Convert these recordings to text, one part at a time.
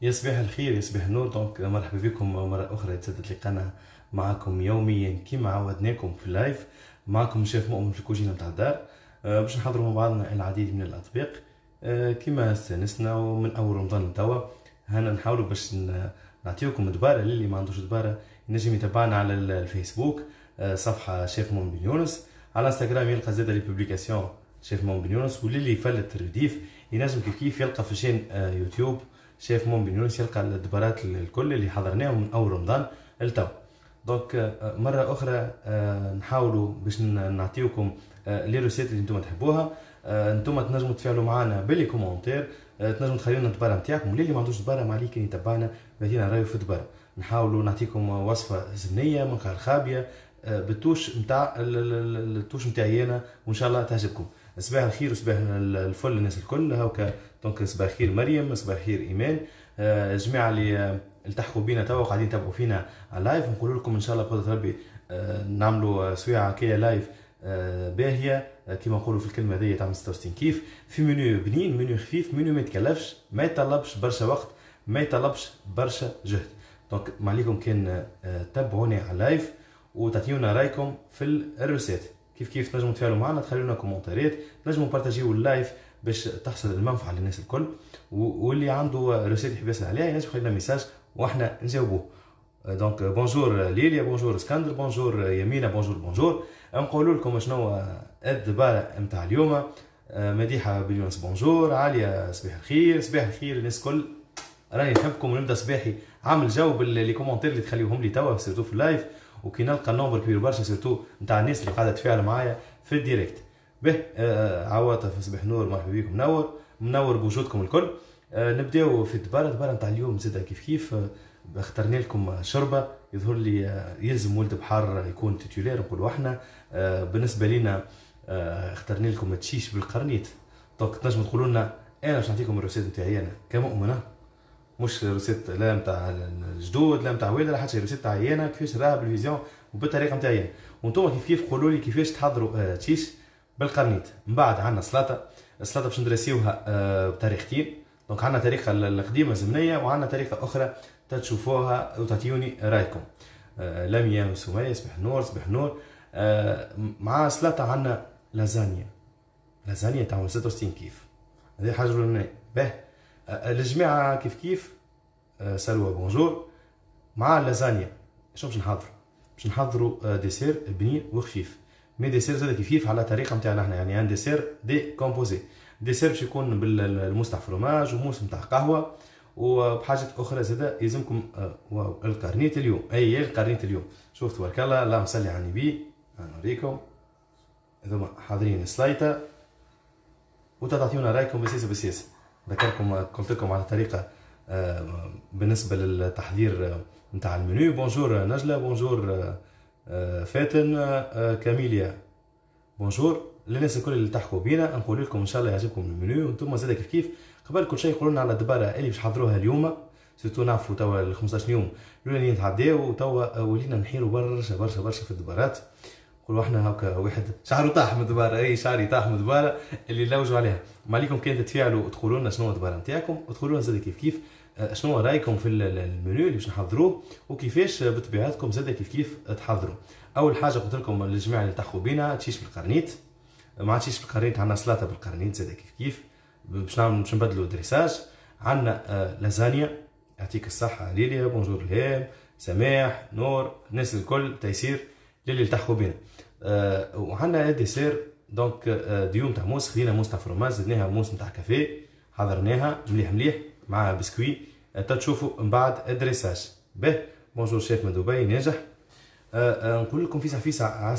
يا صباح الخير، يا صباح النور. دونك مرحبا بكم مرة أخرى، يتسدد لقانا معكم يوميا كما عودناكم في اللايف. معكم شيف مؤمن في الكوجينة متاع الدار. باش نحضروا مع بعضنا العديد من الأطباق كما استانسنا. ومن أول رمضان توا هنا نحاولوا باش نعطيوكم دبارة. للي ما عندوش دبارة ينجم يتابعنا على الفيسبوك، صفحة شيف مؤمن بن يونس. على انستغرام يلقى زادا لي بوبليكاسيون شيف مؤمن بن يونس. واللي يفلت الرديف ينجم كيف يلقى في شين يوتيوب شيف مؤمن بن يونس، يلقى الدبارات الكل اللي حضرناهم من اول رمضان لتو. دونك مره اخرى نحاولوا باش نعطيوكم لي روسيت اللي انتم تحبوها. انتم تنجموا تفاعلوا معنا باللي كومونتير، تنجموا تخليوا لنا الدباره نتاعكم. واللي ما عندوش دباره ما عليه كان يتبعنا بعدين رايو في الدباره. نحاولوا نعطيكم وصفه زبنيه من خابيه بالتوش نتاع التوش نتاعي انا، وان شاء الله تعجبكم. صباح الخير وصباح الفل للناس الكل هاكا. دونك صباح الخير مريم، صباح الخير ايمان، الجماعه اللي التحقوا بينا توا قاعدين يتابعوا فينا على اللايف. نقول لكم ان شاء الله بقدره ربي نعملوا سويعه كي لايف باهيه كيما نقولوا في الكلمه هذه تاع 66 كيف. في منيو بنين، منيو خفيف، منيو ما يتكلفش، ما يطلبش برشا وقت، ما يطلبش برشا جهد. دونك ما عليكم كان تابعوني على اللايف وتعطيونا رايكم في الروسيت. كيف تنجموا تفاعلوا معنا، تخلوا لنا كومنتات، تنجموا بارتاجيو اللايف باش تحصل المنفعه للناس الكل. واللي عنده روسيت يحب يسال عليها ينجم يخلي لنا ميساج واحنا نجاوبوه. دونك بونجور ليليا، بونجور اسكندر، بونجور يمينه، بونجور. نقول لكم شنو الدباره نتاع اليوم. مديحه بليونس بونجور، عاليه صباح الخير. صباح الخير الناس الكل، راني نحبكم ونبدا صباحي عامل جو باللي كومونتير اللي تخليوهم لي توا سيرتو في اللايف. وكي نلقى النومبر كبير برشا سيرتو نتاع الناس اللي قاعده تفاعل معايا في الديريكت. به عواطف صباح نور، مرحبا بكم، منور بوجودكم الكل. نبداو في الدباره نتاع اليوم. زاد كيف اخترنا لكم شربه يظهر لي يلزم ولد بحار يكون تيتولير نقولوا احنا. بالنسبه لينا اخترنا لكم تشيش بالقرنيت. دونك تنجموا تقولوا لنا انا باش نعطيكم الروسيت نتاعي انا كمؤمنه، مش روسيت لا نتاع الجدود لا نتاع والد لا حتى روسيت تاعي انا كيفاش نراها بالفيزيون وبالطريقه نتاعي انا. وانتم كيف قولوا لي كيفاش تحضروا تشيش بالقرنيت. من بعد عندنا السلطه باش ندرسيوها بطريقتين. دونك عندنا طريقه القديمه زمنيه وعندنا طريقه اخرى تشوفوها وتعطيوني رايكم. لميا وسمية صباح النور، صباح النور. مع السلطه عندنا لازانيا تاع 66 كيف. هذه حاجه الاولانيه. به الجماعه كيف سلوى بونجور. مع اللازانيا شنو باش نحضروا؟ باش نحضروا ديسير بنين وخفيف. مي ديسير زاد كيف على طريقه نتاعنا احنا، يعني عندنا ديسير دي كومبوزي. ديسير باش يكون بالموس تاع فروماج وموس نتاع قهوه وبحاجات اخرى زاد. يلزمكم القرنيت اليوم. القرنيت اليوم شوف تبارك الله، اللهم صل على النبي. نوريكم هذوما حاضرين سلايطه وتعطيونا رايكم بسياسه. ذكركم قلت لكم على طريقه بالنسبه للتحضير نتاع المنيو. بونجور نجله، بونجور فاتن، كاميليا بونجور. للناس الكل اللي تحكوا بينا نقول لكم ان شاء الله يعجبكم المنيو. وانتم زاد كيف قبل كل شيء قولوا لنا على الدباره اللي باش تحضروها اليوم. سيرتو نعرفوا توا ال 15 يوم الاولانيين تعداو وتوا ولينا نحيروا برشا في الدبارات. نقولوا احنا هكا واحد شعره طاح من الدباره، شعري طاح من الدباره اللي نلوجوا عليها. ما عليكم كان تتفاعلوا وتقولوا لنا شنو الدباره نتاعكم، وتقولوا لنا زاد كيف شنو رايكم في المنيو اللي باش نحضروه وكيفاش بطبيعتكم زاد كيف تحضروا. اول حاجه قلت لكم للجماعه اللي تحكوا بينا تشيش بالقرنيت. مع تشيش بالقرنيت عندنا سلطه بالقرنيت زاد كيف باش نبدلوا دريساج. عندنا لازانيا يعطيك الصحه ليليا، بونجور الهام، سماح، نور، الناس الكل، تيسير للي التحقوا بينا. وعندنا ديسير. دونك ديوم تاع موس، خلينا موس تاع فروماج، زدناها موس نتاع كافيه، حضرناها مليح مع بسكوي. تشوفوا من بعد الدريساج. به بونجور شيف من دبي ناجح. نقول لكم فيسع على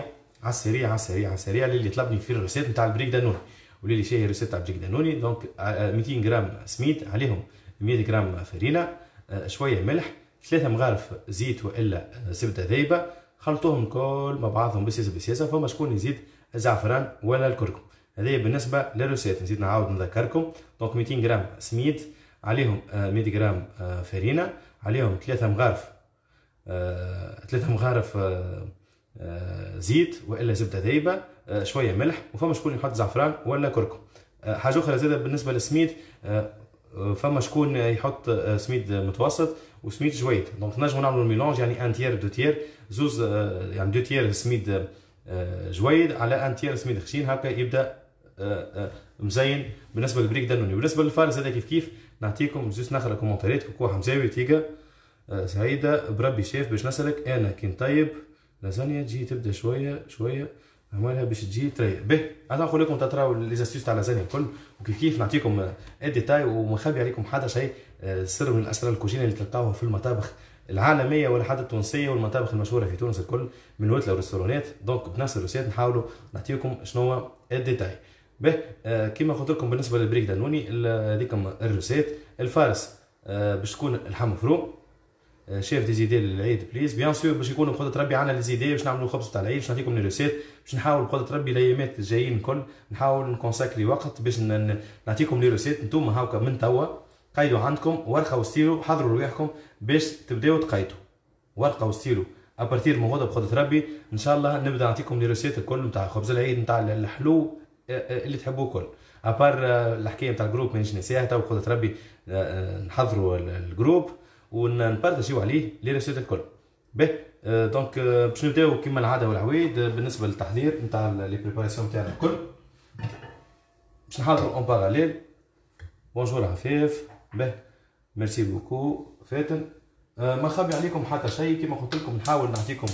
السريع اللي طلبني في الروسيت نتاع البريك دانوني واللي شاهي الروسيت تاع البريك دانوني. دونك 200 غرام سميد، عليهم 100 غرام فرينه، شويه ملح، 3 مغارف زيت والا زبده ذايبه، خلطوهم الكل مع بعضهم بسياسه. فما شكون يزيد الزعفران ولا الكركم. هذه بالنسبه للروسيت. نزيد نعاود نذكركم. دونك 200 غرام سميد، عليهم 100 غرام فرينه، عليهم 3 مغارف زيت والا زبده ذايبه، شويه ملح، وفما شكون يحط زعفران ولا كركم. حاجه اخرى زاده بالنسبه للسميد، فما شكون يحط سميد متوسط وسميد جويد. دونك نجمو نعملو ميلونج، يعني ان تيير دو تيير، زوز يعني دو تيير سميد جويد على ان تيير سميد خشين، هكا يبدا مزين بالنسبه للبريك دانوني. بالنسبه للفارس هذا كيف نعطيكم جوست نقرا كومنتاريات. كوكو حمزاوي تيجا سعيده بربي شاف باش نسالك انا كي نطيب لازانيا تجي تبدا شويه شويه عمالها باش تجي تريح به. انا نقول لكم تراو لي زاستيس تاع لازانيا الكل، وكيف كيف نعطيكم الديتاي ومخبي عليكم حتى شيء سر من اسرار الكوجينه اللي تلقاوها في المطابخ العالميه ولا حتى التونسيه والمطابخ المشهوره في تونس الكل من وتله وريستورونات. دونك بنفس الروسيات نحاولوا نعطيكم شنو هو الديتاي. به كيما قلت لكم بالنسبه للبريك دانوني هذيكم الروسيت. الفارس باش تكون اللحم مفروم، شيف دي زيدي للعيد بليز بيان سور باش يكونوا بقدره ربي عنا لي زيدي باش نعملوا خبز تاع العيد، باش نعطيكم لي ريسيت باش نحاول بقدره ربي الايامات الجايين الكل نحاول نكونساكري وقت باش نعطيكم لي ريسيت. انتوما هاكا من توا قيدوا عندكم ورقه وستيلو، حضروا رواحكم باش تبداو تقيدوا ورقه وستيلو ابارتير من غدا بقدره ربي ان شاء الله نبدا نعطيكم لي ريسيت الكل نتاع خبز العيد نتاع الحلو اللي تحبوه الكل. ابار الحكايه نتاع الجروب مانيش نسيها تو بقدره ربي نحضروا الجروب ونبارطاجيو عليه لي ريسيت الكل. به دونك باش نبداو كيما العاده والعوايد بالنسبه للتحضير نتاع لي بريباراسيون تاعنا الكل. باش نحضروا اون باراليل. بونجور عفاف. به ميرسي بوكو فاتن. ما نخبي عليكم حتى شيء، كيما قلت لكم نحاول نعطيكم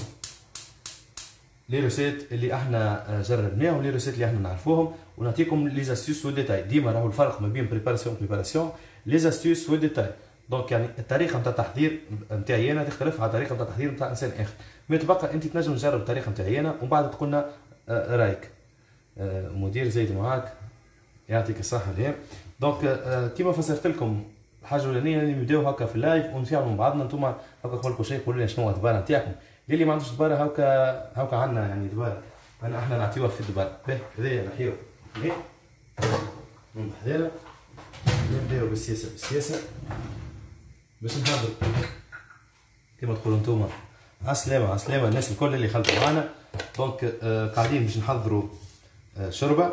لي ريسيت اللي احنا جربناهم، لي ريسيت اللي احنا نعرفوهم، ونعطيكم لي زاستيس والديتاي. ديما راهو الفرق ما بين بريباراسيون لي زاستيس والديتاي. دونك يعني الطريقه نتاع التحضير نتاعي انا تختلف على الطريقه نتاع التحضير نتاع انسان اخر. ما تبقى انت تنجم تجرب الطريقه نتاعي انا ومن بعد تقولنا رايك. مدير زيد معاك يعطيك الصحه ليه. دونك كيما فسرت لكم الحاجه الاولانيه اللي نبداو هكا في اللايف ونفعلوا مع بعضنا. انتم هكا قولكم شيء قولوا لنا شنو هو الدباره نتاعكم. اللي ما عندوش دباره هكا عندنا يعني دباره احنا نعطيوها في الدباره. باهي هذايا نحيو من بحذانا. نبداو بالسياسه باش نحضروا كيما تقولوا انتوما عسلامة عسلامة الناس الكل اللي خلطوا معانا. دونك قاعدين باش نحضروا شوربة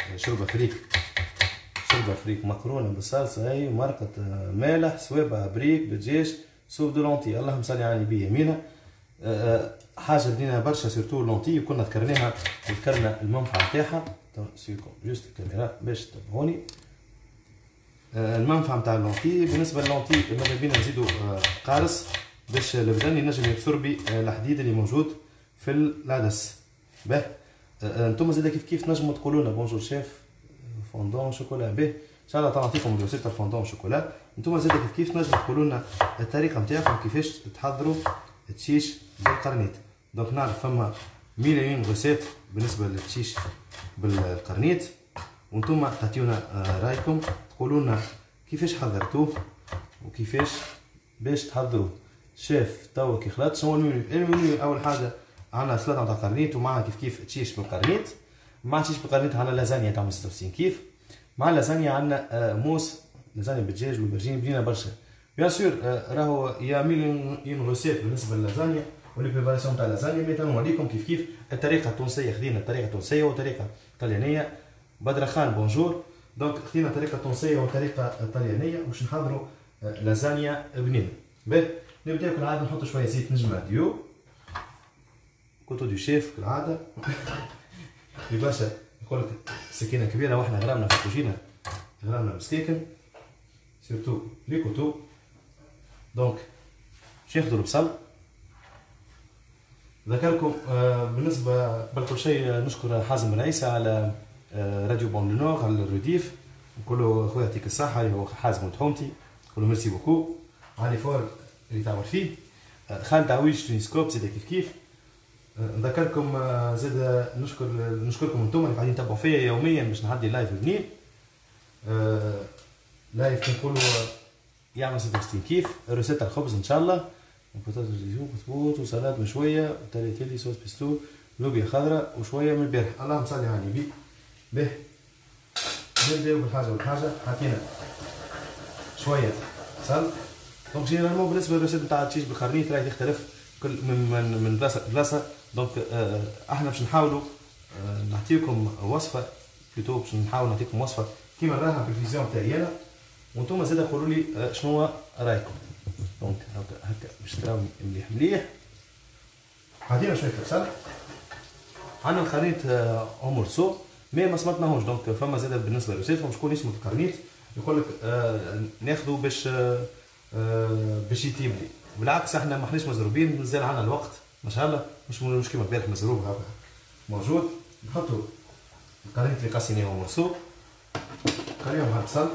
فريك مكرونة بالصلصة هاي، مرقة مالح، سوابة بريك بدجاج، سوب دو لونتي. اللهم صل على النبي يمينة. حاجة بدينا برشا سيرتو لونتي وكنا ذكرناها وذكرنا المنفعة نتاعها. سيكم جوست الكاميرا باش تتابعوني. المنفعه نتاع اللونتي. بالنسبه للونتي ماذا بينا نزيدوا قارص باش البدن ينجم يبسوربي الحديد اللي موجود في العدس. به انتم زاد كيف تنجموا تقولوا لنا بونجور شيف فوندون شوكولا. به ان شاء الله تعطيكم الريسيت الفوندون شوكولا. انتم زاد كيف تنجموا تقولوا لنا الطريقه نتاعكم كيفاش تحضروا التشيش بالقرنيط. دونك نعرف فما ملايين ريسيت بالنسبه للتشيش بالقرنيط وانتم تعطيونا رايكم تقولوا لنا كيفاش حضرتوه وكيفاش باش تحضروه. شاف توا كي خلطت شنو المنيو. المنيو اول حاجه عندنا سلطه نتاع قرنيط ومعها كيف تشيش بالقرنيط. مع تشيش بالقرنيط عندنا لازانيا تاع 66 كيف. مع اللازانيا عندنا موس لازانيا بالدجاج والبرجين بنينه برشا. بيان سور راهو يا مليون ريسيت بالنسبه للازانيا ولي بريباراسيون تاع اللازانيا. مي نوريكم كيف الطريقه التونسيه. خدينا الطريقه التونسيه والطريقه الطليانيه. بدر خان بونجور. دونك خدينا الطريقه التونسيه والطريقه الطليانيه باش نحضروا لازانيا بنينه. باهي نبداو كالعاده نحطوا شويه زيت نجمه ديو كوتو دو شيف كالعاده. برشا يقول لك سكينه كبيره واحنا غرامنا في الكوجينه غرامنا مسكيكن سيرتو لي كوتو. دونك باش ناخذوا البصل. ذكركم بالنسبه بالكل شيء نشكر حازم بن عيسى على راديو بون لو نور على الرديف. نقول له خويا يعطيك الصحه اللي هو حازم وتحومتي. نقول له ميرسي بوكو. علي فور اللي تعمل فيه. خالد عويش تونسكوب زاد كيف نذكركم زاد نشكركم انتم اللي قاعدين تتابعوا فيا يوميا باش نعدي لايف بنين. لايف كنقولوا يعمل 66 كيف. ريسيت الخبز ان شاء الله. بطاطس بسبوط وسلطه مشويه وتالي صوص بيستو لوبيا خضراء وشويه من البارح. اللهم صل على النبي. به نبداو بالحاجه حطينا شويه بصل. دونك جينيرالمون بالنسبه للريسيت نتاع التشيش بالقرنيط راهي تختلف كل من بلاصه لبلاصه. دونك احنا باش نحاولوا نعطيكم وصفه بلوتو باش نحاول نعطيكم وصفه كيما راها في الفيزيون تاعي انا. وانتم زاد قولوا لي شنو رايكم. دونك هكا باش تراو مليح مليح. حاطين شويه بصل، عندنا الخليط اون مورسو مي ما سمطناهوش. دونك فما زاد بالنسبه للوسيف شكون يسمط القرنيط يقول لك ناخذوا باش يطيب لي. بالعكس احنا ما احناش مزروبين، مازال عندنا الوقت ما شاء الله، مش كيما البارح مزروب هذا موجود. نحطوا القرنيط اللي قاسيناه مورسو قريهم مع البصل،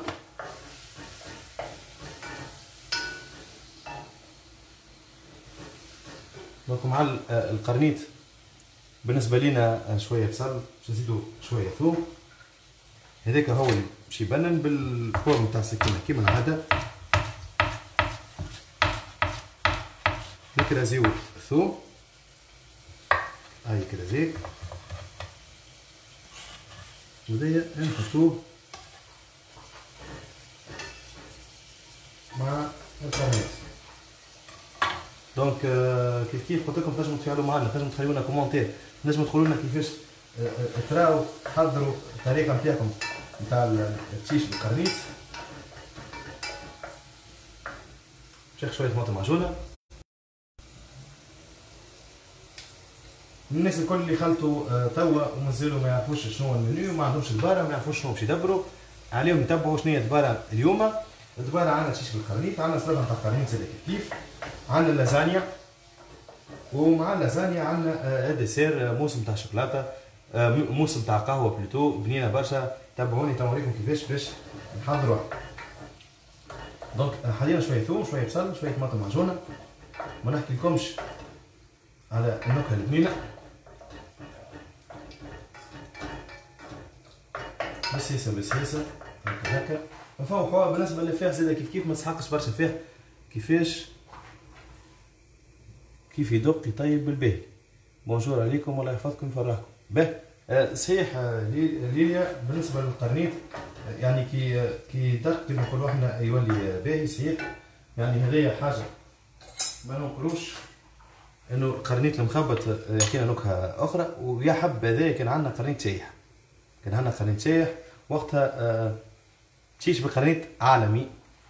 دونك مع القرنيط بالنسبه لينا شويه بصل، باش نزيدوا شويه ثوم. هذاك هو اللي باش يبنن بالفورم تاع السكينه كيما العاده. نكرازيو الثوم هاي كرازيك، وهذايا نحطوه مع القرنيط. دونك كيف قلت لكم تنجموا تفاعلوا معنا، تنجموا تخليونا كومونتير، تنجموا تقولوا لنا كيفاش تراو تحضروا الطريقه نتاعكم نتاع التشيش بالقرنيط. شيخ شويه طماطم معجونه. الناس الكل اللي خلطوا توا ومازالوا ما يعرفوش شنو هو المنيو، ما عندهمش دباره، ما يعرفوش شنو باش يدبروا، عليهم يتبعوا شنو هي الدباره اليوم. الدباره عندنا تشيش بالقرنيط، عندنا سلطه نتاع القرنيط زاد كيف، عندنا اللازانيا، ومع اللازانيا عندنا ديسير موسم تاع شوكولاته، موسم تاع قهوه بلوتو بنينه برشا. تبعوني توريكم كيفاش باش نحضروها. دونك حطينا شويه ثوم، شويه بصل، شويه طماطم معجونه. ما نحكي لكمش على النكهه البنينه. بسيسه بسيسه هكا هكا. وفوق بالنسبه للفيح زاد كيف ما تسحقش برشا فيح، كيف يدق يطيب بالباهي. بونجور عليكم والله يحفظكم ويفرحكم. باهي صحيح ليليا بالنسبه للقرنيط يعني كي دق كيما نقولوا احنا يولي باهي صحيح. يعني هذيا حاجه ما ننكروش انه القرنيط المخبط يعطينا نكهه اخرى. ويا حب هذايا كان عندنا قرنيط شايح، كان عندنا قرنيط شايح وقتها تشيش بالقرنيط عالمي.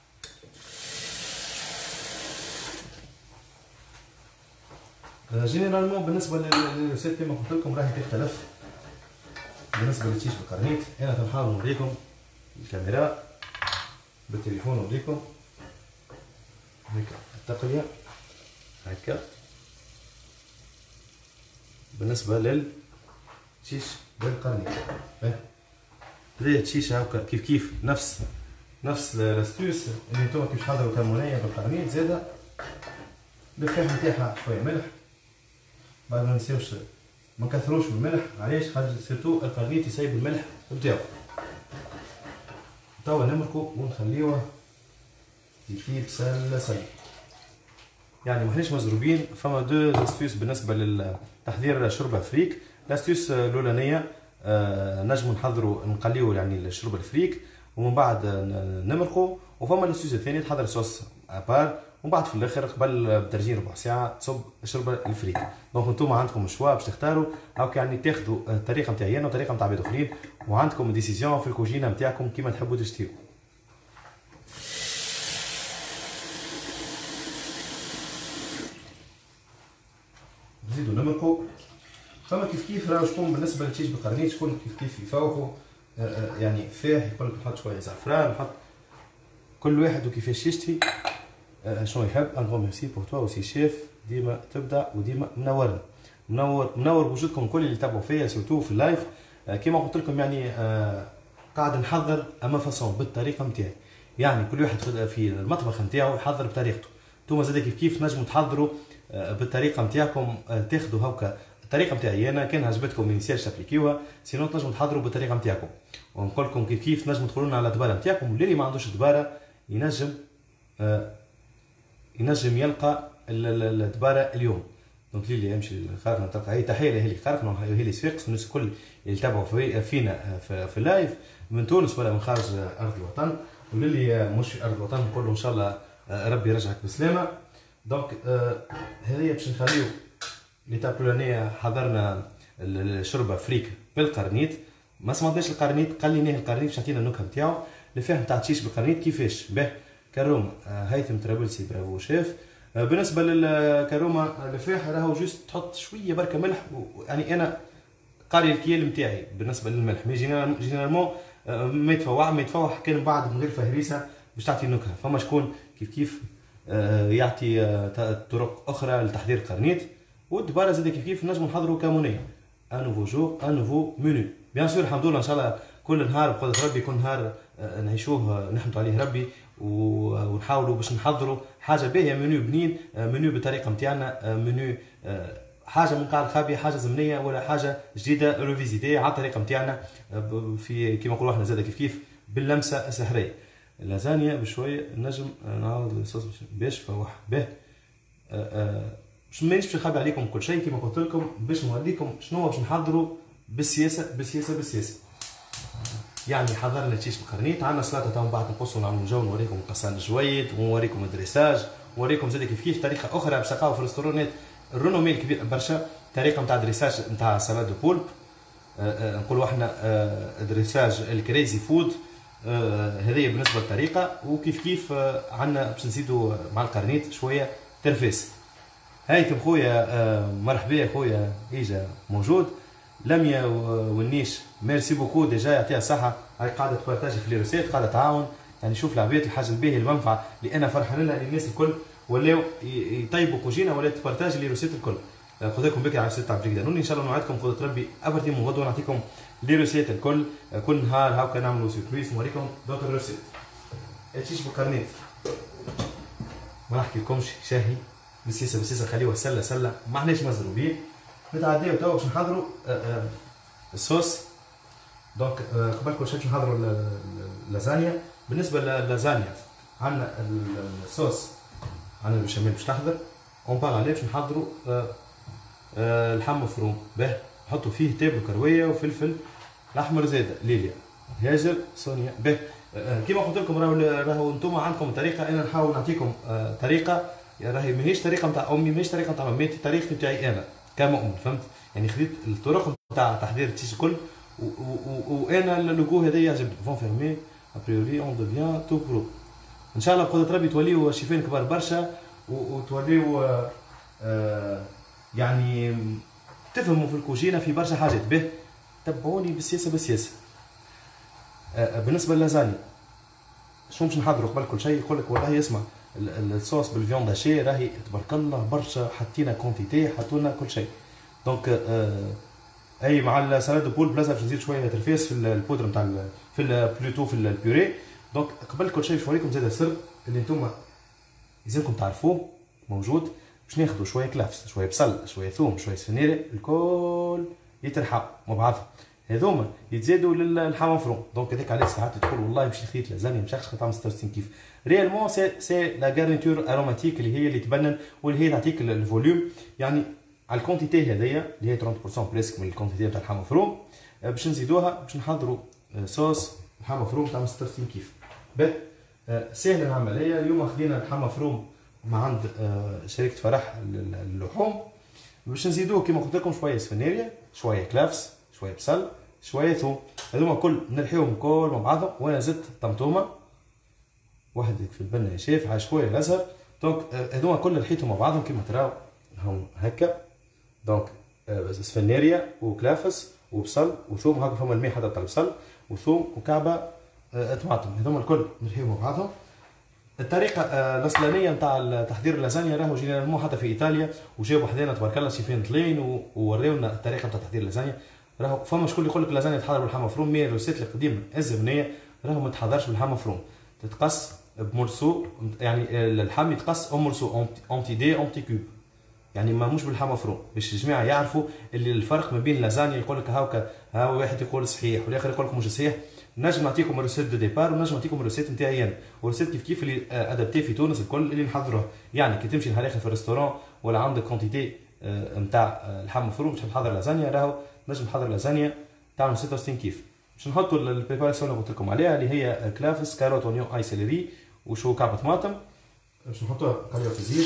جينيرالمون بالنسبه للريسيت كما قلت لكم راهي تختلف بالنسبه للتشيش بالقرنيط. انا تنحاول نوريكم الكاميرا بالتليفون، نوريكم هكا التقنيه هكا بالنسبه للتشيش بالقرنيط. هذه التشيشه هكا كيف نفس الاستوس اللي نتوما كيف تحضروا كمونيه بالقرنيط. زاده الفيح نتاعها شويه ملح، بعد ما نسيوش ما نكثروش من الملح. علاش؟ خاطر سيرتو القرنيط يسيب الملح نتاعو. توا نمركو ونخليوه يطيب سلسل. يعني ماحناش مزروبين. فما دو استوس بالنسبه للتحضير شوربه فريك. الاستوس الاولانيه نجمو نقليو يعني الشوربه الفريك ومن بعد نمرقو. وفما الاستوس الثاني تحضر صوص ابار ومن بعد في الاخر قبل بترجين ربع ساعه تصب الشوربه الفريك. دونك نتوما عندكم الشوا باش تختاروا هاك يعني تاخذوا الطريقه نتاعي انا وطريقه نتاع عباد اخرين، وعندكم ديسيزيون في الكوجينه نتاعكم كيما تحبوا تشتيو. نزيدو نمرقو. فما كيف راهو شكون بالنسبه للتشيش بالقرنيط شكون كيف يفوقوا يعني فيه يقول لك نحط شويه زعفران، نحط كل واحد وكيفاش يشتهي شنو يحب. ان غون ميرسي بور توا اوسي شيف، ديما تبدع وديما منورنا. منور بوجودكم كل اللي تابعوا فيا سورتو في اللايف. كيما قلت لكم يعني قاعد نحضر اما فاسون بالطريقه نتاعي. يعني كل واحد في المطبخ نتاعو يحضر بطريقته. نتوما زاد كيف نجموا تحضروا بالطريقه نتاعكم. تاخذوا هكا الطريقه نتاعي انا، كان عجبتكم ما ينساش تابليكيوها، سينو تنجموا تحضروا بالطريقه نتاعكم. ونقول لكم كيف نجموا تقولوا لنا على الدباره نتاعكم. واللي ما عندوش دباره ينجم يلقى الدباره اليوم. دونك اللي يمشي لخارقنا تلقى هي تحيه لهلي خارقنا وهي اللي صفاقس والناس الكل اللي تابعوا فينا في اللايف من تونس ولا من خارج ارض الوطن. واللي مش في ارض الوطن نقول له ان شاء الله ربي يرجعك بسلامه. دونك هذه باش نخليو ليتاب الاولانيه حضرنا الشوربه فريك بالقرنيط. ما سمعتناش القرنيط، قليناه القرنيط باش يعطينا النكهه نتاعو. الفهم نتاع الشيش بالقرنيط كيفاش به كرومه هيثم طرابلسي برافو شيف. بالنسبه للكرومه الفاح راهو جوست تحط شويه بركه ملح، يعني انا قاري الكيال نتاعي بالنسبه للملح، مي جينيرالمون ما يتفوح كان بعد من غير فهريسه باش تعطي نكهه. فما شكون كيف يعطي طرق اخرى لتحضير القرنيط، والدباره زاد كيف نجمو نحضروا كمونيه ان نوفو جور ان نوفو منيو. بيان سور الحمد لله ان شاء الله كل نهار بقدره ربي كل نهار نعيشوه نحمدوا عليه ربي، ونحاولوا باش نحضروا حاجه باهيه، منيو بنين، منيو بالطريقه نتاعنا، منيو حاجه من قاع الخابيه، حاجه زمنيه ولا حاجه جديده ريفيزيتي على الطريقه نتاعنا، في كيما نقولوا احنا زاد كيف باللمسه السحريه. اللازانيا بشويه نجم نعاود الصوص باش فوح به. مانيش باش نخبي عليكم كل شيء كيما قلت لكم، باش نوريكم شنو باش نحضروا بالسياسه بالسياسه بالسياسه. يعني حضرنا تشيش بالقرنيط، عندنا سلطه تو بعد نقصوا نعملوا جو، نوريكم قصان الجويد ونوريكم الدريساج، ونوريكم زاد كيف طريقه اخرى باش تلقاو في الريستورونات الرونومي الكبير برشا، طريقه نتاع دريساج نتاع سلاد دو بولب، نقولوا احنا دريساج الكريزي فود، هذه بالنسبه للطريقه. وكيف عندنا باش نزيدوا مع القرنيط شويه ترفيس. هايثم خويا مرحبا خويا اجا موجود. لميا والنيش ميرسي بوكو ديجا يعطيها الصحه، هاي قاعده تبارتاجي في لي روسيت، قاعده تعاون، يعني شوف العباد الحاجه الباهيه المنفعه اللي انا فرحان لها الناس الكل ولاو يطيبوا كوجينا ولا تبارتاجي لي روسيت الكل. خذ لكم بكري على السيت تاع بريك دانوني ان شاء الله نوعدكم قدرة ربي ابرتي من غدوه نعطيكم لي روسيت الكل، كل نهار هاكا نعملوا سيربريز نوريكم دوت روسيت. تشيش بالقرنيط ما نحكي لكمش شاهي بالسيسه بالسيسه، خليوها سله ما احناش مزروبين. نتعداو توا باش نحضروا الصوص. دونك قبل كل شيء باش نحضروا اللازانيا. بالنسبه للازانيا عندنا الصوص، عندنا البشاميل باش تحضر، اون بار عليه باش نحضروا اللحم مفروم به، نحطوا فيه تابل كرويه وفلفل الاحمر زاد ليليا هاجر سونيا به. كيما قلت لكم راهو انتم عندكم طريقه، انا نحاول نعطيكم طريقه راهي ماهيش طريقه نتاع امي، ماهيش طريقه نتاع مامتي، طريقتي نتاعي انا كمؤمن، فهمت؟ يعني خذيت الطرق نتاع تحضير التيش الكل، وانا اللوغو هذا يعجبني. فون فيرمي ابريوري اون دوفيان تو برو. ان شاء الله بقدرة ربي توليو شيفين كبار برشا، وتوليو يعني تفهموا في الكوجينه في برشا حاجات. به تبعوني بالسياسه بالسياسه. بالنسبه للازانيا شنو باش نحضروا قبل كل شيء؟ يقول لك والله اسمع الصوص بالفيون داشي راهي تبارك الله برشا، حطينا كونتيتي حطونا كل شيء. دونك اي مع السلاد بول بلازا باش نزيد شويه ترفيس في البودر نتاع في بلوتو في البيوري. دونك قبل كل شيء باش نوريكم زاد السر اللي انتم لازمكم تعرفوه موجود. باش ناخذوا شويه كلافس، شويه بصل، شويه ثوم، شويه سفنيرة، الكل يترحى مع بعضهم، هذوما يتزادوا للحم مفروم. دونك هذاك علاش ساعات تقول والله باش خديت لازاني مشخش تعمل 66 كيف. ريالمون سي لا غارنيتور اروماتيك اللي تبنن واللي هي تعطيك الفوليوم. يعني على الكونتيتي هذيا اللي هي 30% بريسك من الكونتيتي نتاع الحم مفروم باش نزيدوها باش نحضروا صوص الحم مفروم تاع 66 كيف. سهله العمليه. اليوم خدينا الحم مفروم مع عند شركه فرح اللحوم، باش نزيدوه كيما قلت لكم شويه سفنيريا، شويه كلافس، شويه بصل، شويه ثوم، هذوما كل نلحيوهم كل مع بعضهم. وانا زدت طمطومه واحد في البنه يا شيف، على شويه الازهر. دونك هذوما كل لحيتهم مع بعضهم كيما تراو هم هكا. دونك سفنيريا وكلافس وبصل وثوم، هكا فما الماء حتى تاع البصل وثوم وكعبه طماطم، هذوما الكل نلحيوهم مع بعضهم. الطريقه الاصلانيه نتاع تحضير اللازانيا راهو جينيرالمون حتى في ايطاليا، وجابوا حدانا تبارك الله شيفين طلين ووراونا الطريقه نتاع تحضير اللازانيا. راهو فما شكون يقول لك اللازانيا تحضر باللحم مفروم، مي الروسيت القديمه الزمنيه راهو ما تحضرش باللحم مفروم، تتقص بمرسو، يعني اللحم يتقص او مرسو اونتي دي اونتي كوب، يعني ما مش باللحم مفروم، باش الجماعه يعرفوا اللي الفرق ما بين اللازانيا. يقول لك هاكا ها واحد يقول صحيح والاخر يقول لك مش صحيح. نجم نعطيكم الروسيت دو ديبار ونجم نعطيكم الروسيت نتاعي انا، والروسيت كيف اللي ادابتي في تونس الكل اللي نحضروه. يعني كي تمشي نهار اخر في الريستورون ولا عندك كونتيتي نتاع اللحم مفروم باش تحضر لازانيا، راهو نجم تحضر لازانيا تاع 66 كيف. باش نحطوا البريباراسيون اللي قلت لكم عليها اللي هي كلافس، كاروت، اونيون، اي، سيلري وشو كعبه طماطم. باش نحطوها قليوه في الزيت،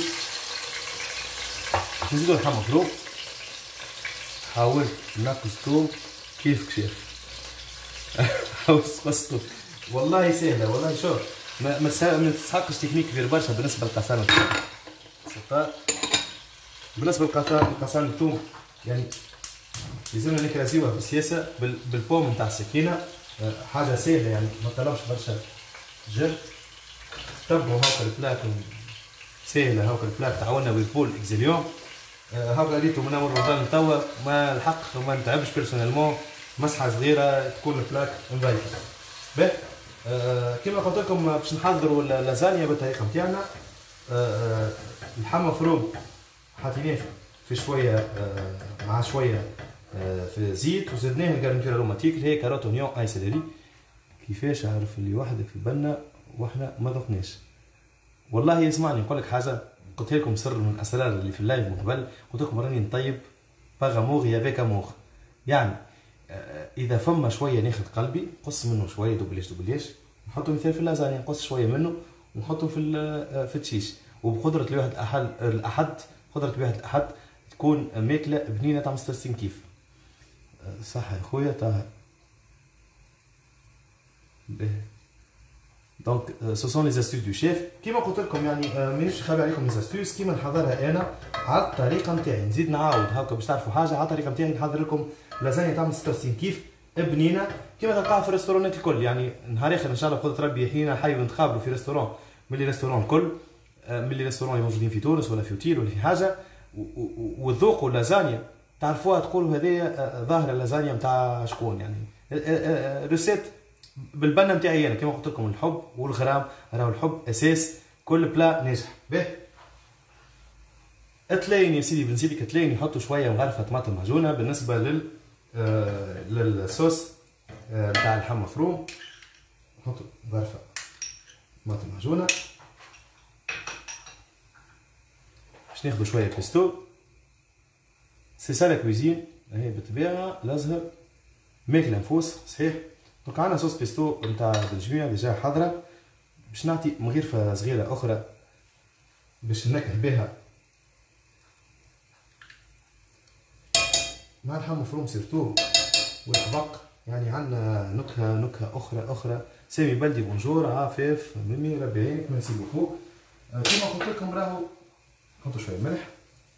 باش نزيدوا اللحم مفروم. حاولت نقصتو كيف شيف حاولت قصتو والله سهله والله. شوف ما تسحقش تكنيك كبير برشا بالنسبه للقصان الثوم. بالنسبه لقصان الثوم يعني لازمنا نكراسيوها بسياسه بالبوم نتاع السكينه. حاجه سهله يعني ما طلبش برشا جهد. تبعوا هاكا البلاك سهله، هاكا البلاك تعاوننا ويربول اكزيليون. هاكا ريتو من اول رمضان توا ما الحق ما نتعبش بيرسونيلمون، مسحه صغيره تكون البلاك مضيفه. باهي كيما قلت لكم باش نحضروا اللازانيا بالطريقه نتاعنا. اللحم مفروم حطيناه في شويه مع شويه في زيت، وزدناه الجرنتير اروماتيك اللي هي كاروت اونيون اي سيلري. كيفاش عارف اللي وحدك في البنه واحنا ما ذقناش؟ والله يسمعني نقول لك حاجه، قلت لكم سر من الاسرار اللي في اللايف من قبل، قلت لكم راني نطيب باغ امور يافيك امور. يعني اذا فما شويه ناخذ قلبي نقص منه شويه دوبليش نحطه مثال في اللازانيا، نقص شويه منه ونحطه في التشيش. وبقدره الواحد الاحد قدره الواحد الاحد تكون ماكله بنينه تاع مسترسين كيف. صح يا خويا طاهر. دونك سو سون لي زاستوس دو شيف. كيما قلت لكم يعني مانيش نخبي عليكم لي زاستوس كيما نحضرها انا على الطريقه نتاعي. نزيد نعاود هاكا باش تعرفوا حاجه على الطريقه نتاعي. نحضر لكم لازانيا تاع مسترسين كيف بنينه كيما تلقاها في الريستورونات الكل. يعني نهار اخر ان شاء الله بقدره ربي يحيينا حي ونتقابلوا في ريستورون من لي ريستورون الكل، من لي ريستورون موجودين في تونس ولا في اوتيل ولا في حاجه، وذوقوا لازانيا تعرفوها تقولوا هذه ظاهره اللازانيا نتاع شكون. يعني روسيت بالبنه نتاعي انا كما قلت لكم. الحب والغرام راهو الحب اساس كل بلا ناجح. باهي اتلاين يا سيدي بن سيدي اتلاين يحطوا شويه مغرفه طماطم معجونه. بالنسبه للصوص نتاع اللحم مفروم نحطوا مغرفه طماطم معجونه. باش ناخذوا شويه بيستو. سي سا لا كويزين هي بالطبيعه الازهر ماكله نفوس صحيح. دونك عندنا صوص بيستو نتاع بالجميع ديجا حاضره. باش نعطي مغرفه صغيره اخرى باش ننكه بها مع اللحم مفروم سيرتو والحبق. يعني عندنا نكهه اخرى. سامي بلدي بونجور عفاف ميمي ربي يعينك ميرسي بوكو. كيما قلت لكم راهو نحطوا شويه ملح،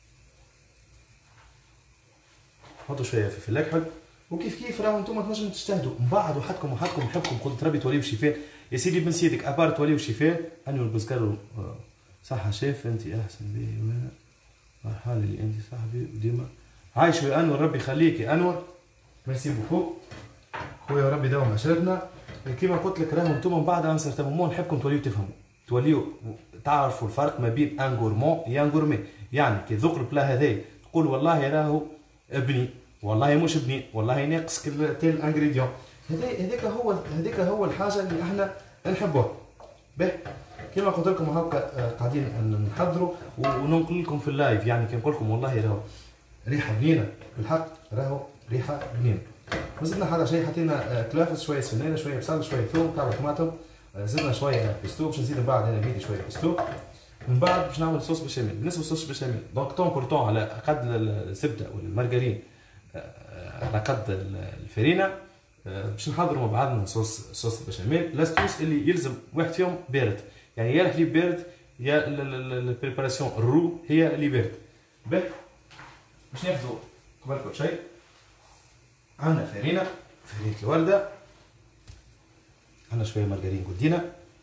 نحطوا شويه فلفل اكحل، وكيف كيف راهو انتم تنجموا تجتهدوا من بعد. وحدكم يحبكم قدرة ربي توليو شيفان يا سيدي بن سيدك. ابار توليو شيفان انو البزكر صح شيف انت احسن بي وانا فرحان اللي انت صاحبي وديما عايش بانور. ربي يخليك انور ميرسي بوكو خويا ربي يداوم عشرتنا. كيما قلت لك راهو انتم من بعد انسر تمامون نحبكم توليو تفهموا توليو تعرفوا الفرق ما بين ان غورمون يا ان غورمي. يعني كي تذوق البلا هذا تقول والله راهو بني والله مش بني والله ناقص تيل انغريديون. هذيك هو الحاجه اللي احنا نحبوها. باهي كيما قلت لكم هكا قاعدين نحضروا وننقل لكم في اللايف. يعني كي نقول لكم والله راهو ريحه بنينه بالحق راهو ريحه بنينه. وزدنا حاجه شيء حطينا كلافس شويه سنينه شويه بصل شويه ثوم كعبه طماطم. زدنا شويه بيستو باش نزيد من بعد هنا بيدي شويه بيستو. من بعد باش نعمل صوص بشاميل. بالنسبه للصوص بشاميل دونك طون بور طون على قد الزبده ولا المارغرين على قد الفرينه باش نحضروا مع بعضنا صوص البشاميل. لاستوس اللي يلزم واحد فيهم بارد. يعني يا الحليب بارد يا البريباراسيون الرو هي اللي بارد. باهي باش ناخذوا قبل كل شيء عندنا فرينه الورده، عندنا شويه مارغرين قدينا.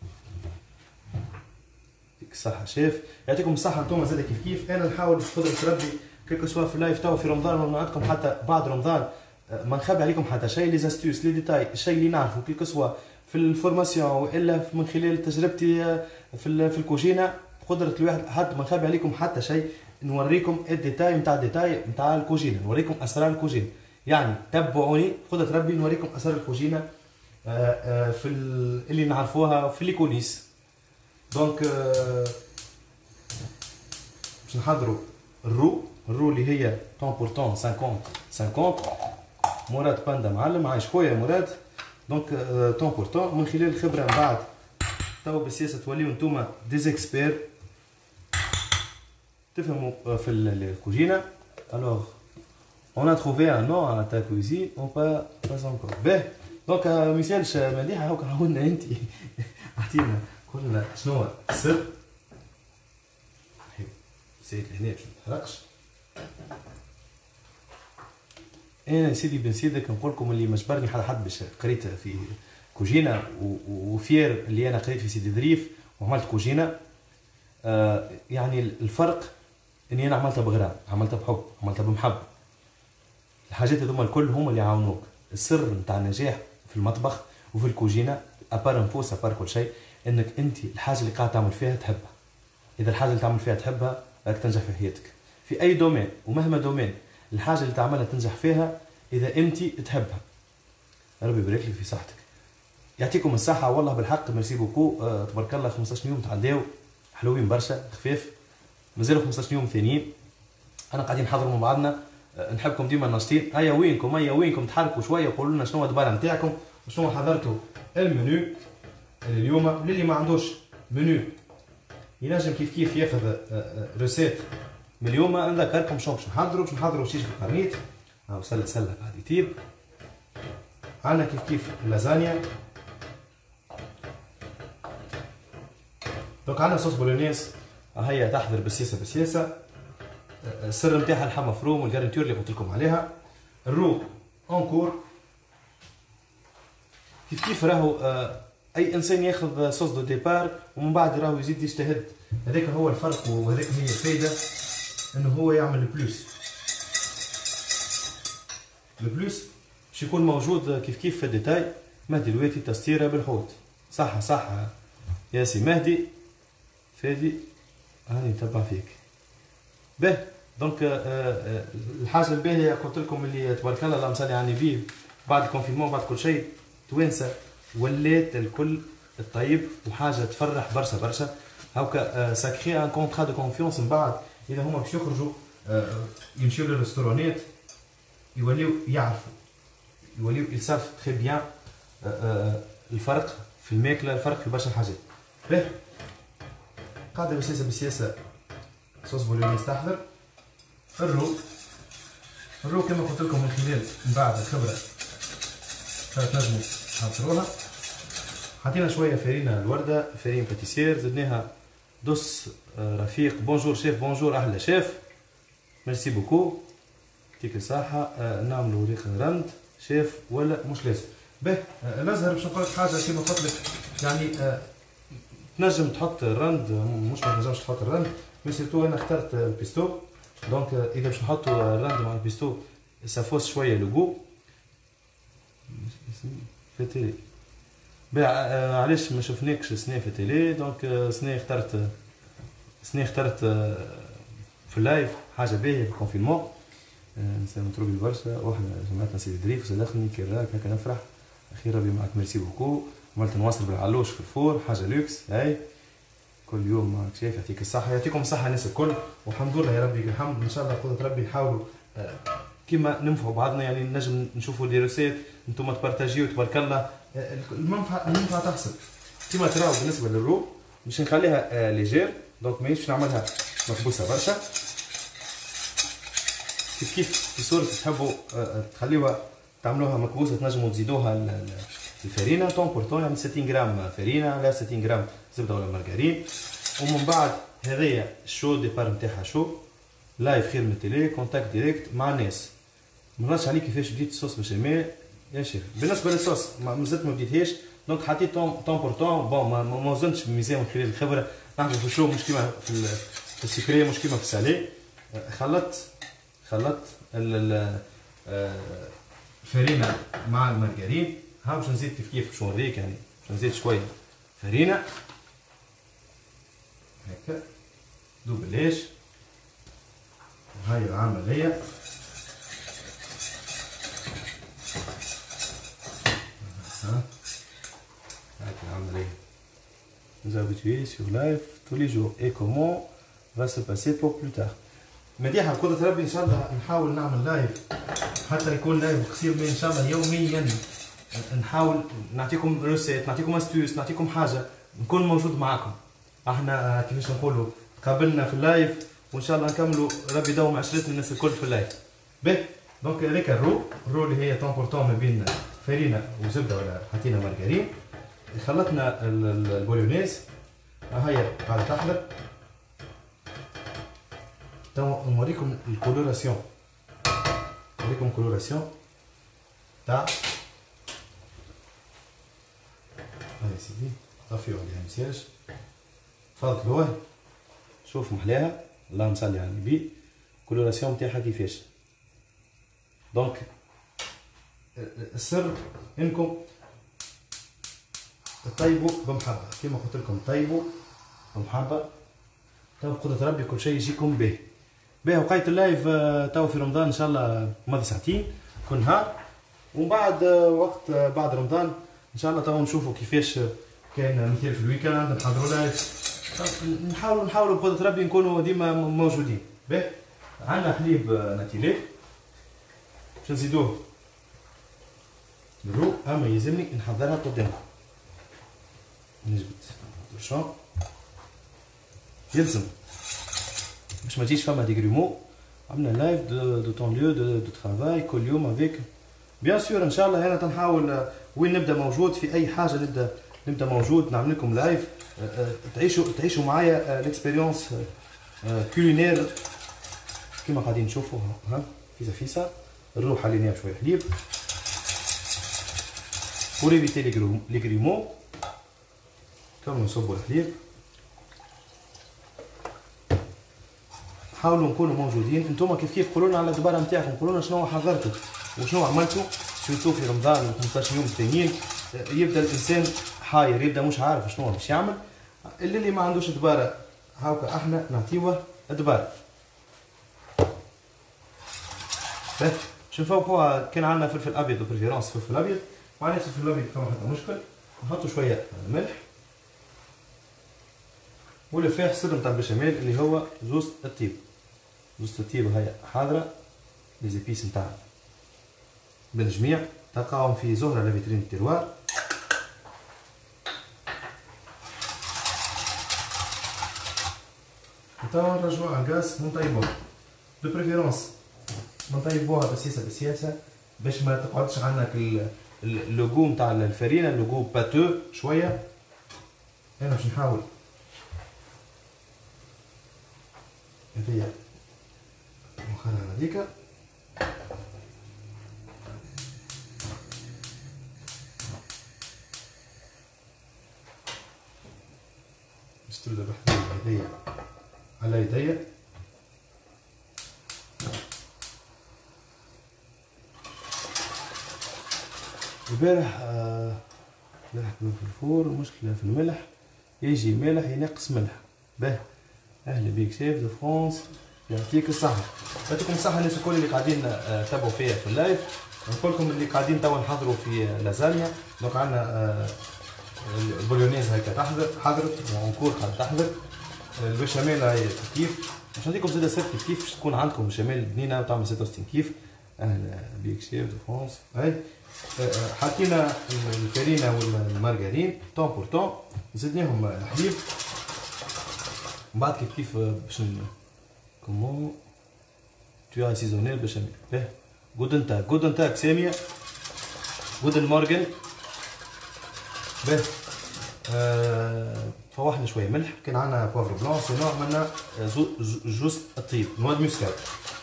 يعطيك الصحه شيف يعطيكم الصحه انتم زاد كيف انا نحاول بقدره ربي كيكو سوا في اللايف تو في رمضان ولا عندكم حتى بعد رمضان ما نخبي عليكم حتى شيء. لي زاستوس لي ديتاي الشيء اللي نعرفه كيكو سوا في الفورماسيون والا من خلال تجربتي في الكوجينه بقدره الواحد حد ما نخبي عليكم حتى شيء. نوريكم الديتاي نتاع الكوجينه، نوريكم اسرار الكوجينه. يعني تبعوني بقدره ربي نوريكم اسرار الكوجينه في اللي نعرفوها في لي كوليس. دونك باش نحضروا الرو اللي هي طون بور طون 50 مراد باندا معلم عايش خويا مراد. دونك طون بور طون من خلال الخبره من بعد تو بالسياسه توليو نتوما ديزيكسبير تفهموا في الكوجينه. الوغ on a trouvé un nom à ta cuisine on pas encore. باهي دونك ما يسالش مليحه هاكا عاودنا انت اعطينا قلنا شنو هو السر. سيد هنا باش ما نحرقش. انا سيدي بن سيدك نقول لكم اللي ما جبرني حد باش قريت في كوجينه وفير اللي انا قريت في سيدي ظريف وعملت كوجينه. يعني الفرق اني انا عملتها بغرام، عملتها بحب، عملتها بمحبه. الحاجات هذوما الكل هما اللي يعاونوك. السر نتاع النجاح في المطبخ وفي الكوجينه ابار نفوس ابار كل شيء انك انت الحاجه اللي قاعد تعمل فيها تحبها. اذا الحاجه اللي تعمل فيها تحبها راك تنجح في حياتك في اي دومين، ومهما دومين الحاجه اللي تعملها تنجح فيها اذا انت تحبها. ربي يبارك لك في صحتك، يعطيكم الصحه والله بالحق. ميرسي بوكو. تبارك الله 15 يوم تعداو حلوين برشا خفاف، مازالوا 15 يوم ثانيين. انا قاعدين نحضروا مع بعضنا. نحبكم ديما ناشطين. هيا وينكم هيا وينكم تحركوا شويه وقولوا لنا شنو الدباره نتاعكم وشنو حضرتوا المنيو اليوم. للي ما عندوش منيو ينجم كيف ياخذ روسيت من اليوم. نذكركم شنو باش نحضروا شيش بالقرنيط. هاو سله قاعد يطيب. عندنا كيف اللازانيا. دوك عندنا صوص بولونيز هيا تحضر بسياسه. السر نتاعها اللحم مفروم والجارنتور اللي قلت لكم عليها. الرو اونكور كيف راهو. اي انسان ياخذ صوص دو ديبار ومن بعد راهو يزيد يجتهد. هذاك هو الفرق وهذاك هي الفايده انه هو يعمل البلوس. البلوس باش يكون موجود كيف في الديتاي. مهدي الواتي تستيره بالحوت. صح يا سي مهدي فادي هاني نتبع فيك. به دونك الحاجه الباهيه قلت لكم اللي تبارك الله اللهم صل على النبي بعد الكونفينمون بعد كل شيء توانسه ولات الكل الطيب وحاجه تفرح برشا. هاكا ساكري ان كونترا دو كونفيونس. من بعد اذا هما باش يخرجوا يمشيو للريستورانات يوليو يعرفوا يوليو يساف تري بيان الفرق في الماكله، الفرق في برشا حاجات. به قاعده بسياسه صوص بولونيز تحضر. الرو كما قلت لكم من خلال من بعد الخبره تنجموا تحضروها. حطينا شويه فرينه الورده فرين باتيسير، زدناها دس رفيق. بونجور شيف. بونجور احلى شيف. ميرسي بوكو يعطيك الصحه. نعملوا ريق رند شيف ولا مش لازم. به الازهر باش نقول لك حاجه كما قلت لك يعني تنجم تحط الرند مش ما تنجمش تحط الرند مي سيرتو انا اخترت البيستو. دونك اذا باش نحطوا الرند مع البيستو سافوس شويه لوغو في تيلي. علاش ما شفناكش سنة في تيلي. دونك سنة اخترت في اللايف حاجه باهيه في الكونفينمون. انسان متروبي برشا واحنا جماعتنا سيدي ظريف وصدقني كي راك هكا نفرح. اخيرا ربي معك. ميرسي بوكو. عملت نواصل بالعلوش في الفور حاجه لوكس. هاي كل يوم معك شايف. يعطيك الصحه. يعطيكم الصحه الناس الكل والحمد لله يا ربي الحمد. ان شاء الله قدرة ربي نحاولوا كيما ننفعوا بعضنا يعني نجم نشوفوا لي روسيت انتم تبارتاجيو تبارك الله. المنفعه تحصل كيما تراو. بالنسبه للرو باش نخليها ليجير دونك ماهيش نعملها مكبوسه برشا. كيف في صورة تحبوا تخليوها تعملوها مكبوسه تنجموا تزيدوها الفرينه طون بور طون يعني 60 غرام فرينه على 60 غرام زبده ولا مارغرين. ومن بعد هذايا الشو ديبار نتاعها شو لايف خير من التيلي كونتاكت ديريكت مع الناس. ما نعرفش عليك كيفاش بديت الصوص بشاميل يا شيخ. بالنسبه للصوص مازلت ما بديتهاش دونك حطيت طون بور طون. بون ما وزنتش بميزان من خلال الخبره. نعرف في الشو مش كيما في السكري مش كيما في السالي. خلطت الفرينه مع المارغرين. ها باش نزيد كيف شو نوريك يعني باش نزيد شويه فرينه هكا دوبلاش. هاي العمليه هاك العمليه. Nous habitués sur live tous les jours et comment va se passer pour plus tard. مديحه بقدرة ربي ان شاء الله نحاول نعمل لايف حتى يكون لايف قصير ان شاء الله يوميا. نحاول نعطيكم روسيت نعطيكم استوس نعطيكم حاجه نكون موجود معكم. احنا كيفاش نقولوا تقابلنا في اللايف وان شاء الله نكملوا ربي يدوم عشرتنا الناس الكل في اللايف. به دونك هذيك الرو اللي هي طون بور طون ما بين فرينه وزبده ولا حطينا مارغرين، خلطنا البوليونيز هيا قاعده تحضر. تو نوريكم الكولوراسيون، نوريكم كولوراسيون تاع هاي سيدي. طفيو عليها المسياج، تفضلوه شوفوا محلاها، اللهم صل على النبي. الكولوراسيون نتاعها كيفاش. دونك السر انكم طيبوا بمحبه، كما قلت لكم طيبوا بمحبه، تو بقدرة ربي كل شيء يجيكم به. باهي وقيت اللايف تو في رمضان ان شاء الله مضى ساعتين كل نهار، ومن بعد وقت بعد رمضان ان شاء الله تو نشوفوا كيفاش كان مثال في الويكاند نحضروا لايف. نحاولوا بقدرة ربي نكونوا ديما موجودين. باهي عندنا حليب ناتيلي باش نزيدوه نرو، اما يلزمني نحضرها قدامكم. نجبد برشون يلزم باش ما تجيش فما دي غريمو. عملنا لايف دو طون ليو دو ترافاي كل يوم افيك بيان سور. ان شاء الله انا تنحاول وين نبدا موجود في اي حاجه نبدا موجود، نعمل لكم لايف تعيشوا معايا ليكسبيريونس كولينير كيما قاعدين نشوفوا. ها فيسا نروح علينا بشويه حليب وريفيتي لي غريمو. كم نصبوا الحليب، حاولوا نكونوا موجودين. انتم كيف قولوا لنا على الدباره نتاعكم، قولوا لنا شنو حضرتوا وشنو عملتوا سورتو في رمضان و 15 يوم الثانيين. يبدا الانسان حاير، يبدا مش عارف شنو باش يعمل. اللي ما عندوش دباره هاكا احنا نعطيوه الدباره. شوفوا كان عندنا فلفل ابيض وبريفيرونس فلفل ابيض، معناتها الفلفل الابيض فما حتى مشكل. نحطوا شويه ملح ولا فيه سر نتاع البشاميل اللي هو جوز الطيب. جوز الطيب هي حاضره، لي زيبيس نتاع بالجميع تلقاهم في زهره لافيترين التيروار. توا نرجعوها على الغاز ونطيبوها دو بريفيرونس، نطيبوها بسياسه باش ما تقعدش عندك اللوغو نتاع الفرينه، اللوغو باتو شويه. انا باش نحاول هذيا مخرجة هذيك نشتري دابا هذيا على يديا. البارح كنا في الفور، مشكلة في الملح، يجي مالح ينقص ملح. باهي اهلا بيك شيف دو فرانس، يعطيك الصحة. يعطيكم الصحة الناس الكل اللي قاعدين تابعوا فيا في اللايف. نقول لكم اللي قاعدين توا نحضروا في لازانيا. دونك عندنا البوليونيز هكا حضرت وانكور قاعد تحضر. البشاميل هاي كيف باش نعطيكم زاده سر كيف باش تكون عندكم بشاميل بنينه وتعمل 66 كيف. اهلا بيك شيف دو فرانس. هاي حطينا الفرينه والمارغرين طون بور طون، زدناهم الحليب. من بعد كيف باش كومون تو اسيزوني البشاميل. باهي جودن تاك ساميه جودن مورغن. باهي فوحنا شويه ملح، كان عندنا بوفر بلون، سينو عملنا جوز الطيب نوا دو موسكات.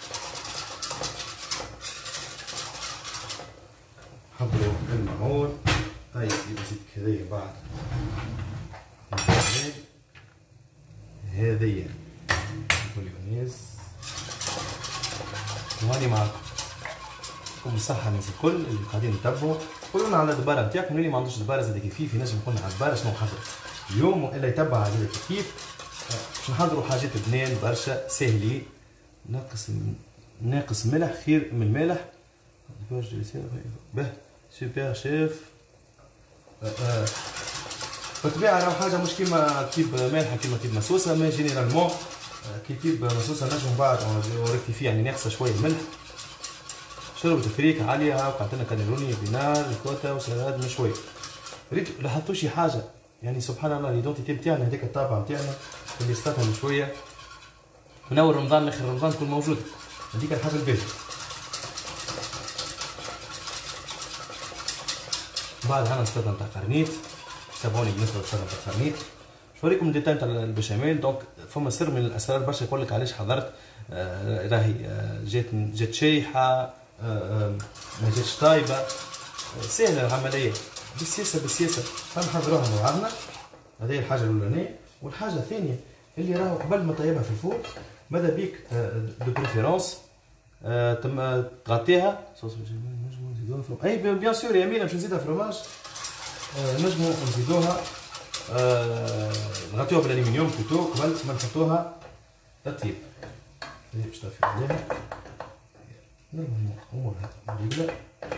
حضروا المعون. هاي نزيدك هذيا بعد هذيا البوليونيز. وهاني معاكم بالصحة الناس الكل اللي قاعدين يتبعوا. قولوا لنا على الدبارة نتاعكم، اللي ما عندوش دبارة زاد كيف ينجم يقول لنا على الدبارة شنو حضر اليوم، والا يتبع زاد كيف. باش نحضروا حاجات بنان برشا ساهلين. ناقص ملح خير من مالح. باهي سوبر شيف. بالطبيعة راهو حاجة مش كيما كيب مالحة كيما كيب مسوسة، مي جينيرالمون كي كيب مسوسة نجم بعد وركتيفي يعني ناقصة شوية ملح. شربت فريك عالية وقعت لنا كانيلوني بينار ريكوتا وسلاد من شوية. ريت لاحظتوا شي حاجة يعني سبحان الله ليدونتيتي نتاعنا هذيك الطابعة نتاعنا اللي استطعم من شوية من أول رمضان لآخر رمضان تكون موجودة، هذيك الحاجة الباهية. بعد عندنا سلطه نتاع قرنيط، تابعوني بالنسبه للسلطه نتاع قرنيط. باش نوريكم الديتاي نتاع البشاميل. دونك فما سر من الاسرار برشا يقول لك علاش حضرت، راهي جات شايحه، ما جاتش طايبه. سهله العمليه، بالسياسه فنحضروها مع بعضنا. هذه الحاجه الاولانيه. والحاجه الثانيه اللي راهو قبل ما طيبها في الفور ماذا بيك دو بريفيرونس تغطيها صوص بشاميل. نجمو نزيدوها اي بيان سور يا مينا باش نزيدها فرماج. نجمو نزيدوها نغطيوها بالالومنيوم بلوتو قبل ما نحطوها تطيب. هذه باش طافي عليها نورمالمون امورها ريجله.